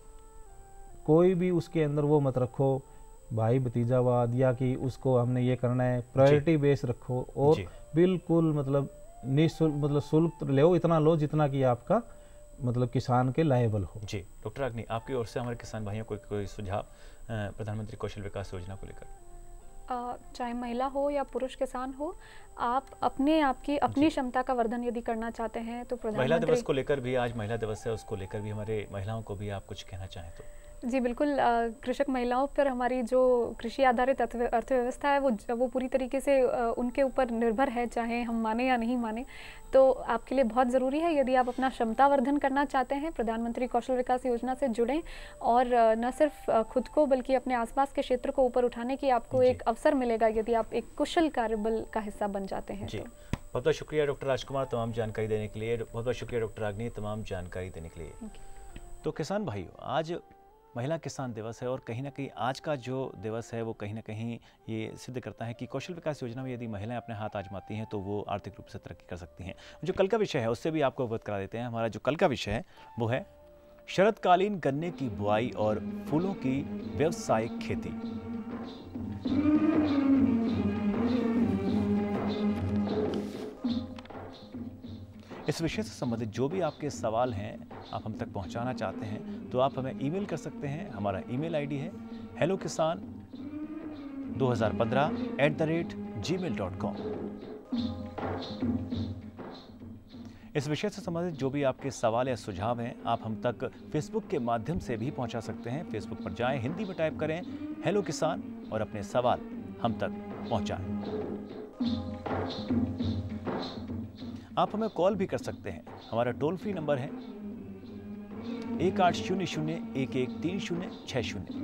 कोई भी उसके अंदर वो मत रखो भाई भतीजावाद या कि उसको हमने ये करना है, प्रायोरिटी बेस रखो और बिल्कुल मतलब निःशुल्क मतलब शुल्क लो, इतना लो जितना कि आपका मतलब किसान के लायबल हो। जी डॉक्टर अग्नि, आपकी ओर से हमारे किसान भाइयों को कोई सुझाव प्रधानमंत्री कौशल विकास योजना को लेकर? चाहे महिला हो या पुरुष किसान हो, आप अपने आप की अपनी क्षमता का वर्धन यदि करना चाहते हैं तो प्रधानमंत्री महिला दिवस को लेकर भी, आज महिला दिवस है, उसको लेकर भी हमारे महिलाओं को भी आप कुछ कहना चाहें तो? जी बिल्कुल, कृषक महिलाओं पर हमारी जो कृषि आधारित अर्थव्यवस्था है वो वो पूरी तरीके से उनके ऊपर निर्भर है, चाहे हम माने या नहीं माने। तो आपके लिए बहुत ज़रूरी है, यदि आप अपना क्षमता वर्धन करना चाहते हैं, प्रधानमंत्री कौशल विकास योजना से जुड़ें और न सिर्फ खुद को बल्कि अपने आसपास के क्षेत्र को ऊपर उठाने की आपको एक अवसर मिलेगा यदि आप एक कुशल कार्यबल का हिस्सा बन जाते हैं। जी, बहुत बहुत शुक्रिया डॉक्टर राजकुमार तमाम जानकारी देने के लिए। बहुत बहुत शुक्रिया डॉक्टर अग्नि तमाम जानकारी देने के लिए। तो किसान भाइयों, आज महिला किसान दिवस है और कहीं ना कहीं आज का जो दिवस है वो कहीं ना कहीं ये सिद्ध करता है कि कौशल विकास योजना में यदि महिलाएं अपने हाथ आजमाती हैं तो वो आर्थिक रूप से तरक्की कर सकती हैं। जो कल का विषय है उससे भी आपको अवगत करा देते हैं। हमारा जो कल का विषय है वो है शरदकालीन गन्ने की बुआई और फूलों की व्यावसायिक खेती। इस विषय से संबंधित जो भी आपके सवाल हैं आप हम तक पहुंचाना चाहते हैं तो आप हमें ईमेल कर सकते हैं। हमारा ईमेल आईडी है हेलो किसान दो हज़ार पंद्रह at the rate gmail dot com. इस विषय से संबंधित जो भी आपके सवाल या सुझाव हैं आप हम तक फेसबुक के माध्यम से भी पहुंचा सकते हैं। फेसबुक पर जाएं, हिंदी में टाइप करें हेलो किसान और अपने सवाल हम तक पहुंचाएं। आप हमें कॉल भी कर सकते हैं। हमारा टोल फ्री नंबर है एक आठ शून्य शून्य एक एक तीन शून्य छः शून्य।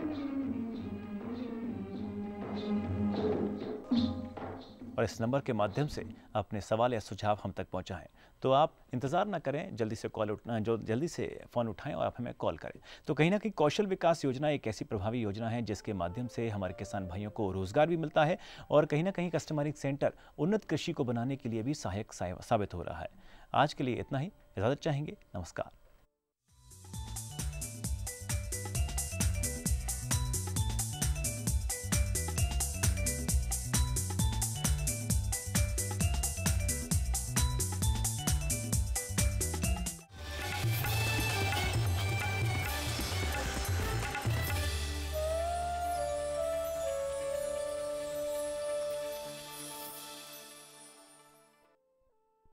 और इस नंबर के माध्यम से अपने सवाल या सुझाव हम तक पहुंचाएं। तो आप इंतज़ार ना करें, जल्दी से कॉल उठना जो जल्दी से फ़ोन उठाएं और आप हमें कॉल करें। तो कहीं ना कहीं कौशल विकास योजना एक ऐसी प्रभावी योजना है जिसके माध्यम से हमारे किसान भाइयों को रोज़गार भी मिलता है और कहीं ना कहीं कस्टमर सेंटर उन्नत कृषि को बनाने के लिए भी सहायक साबित हो रहा है। आज के लिए इतना ही, इजाज़त चाहेंगे। नमस्कार।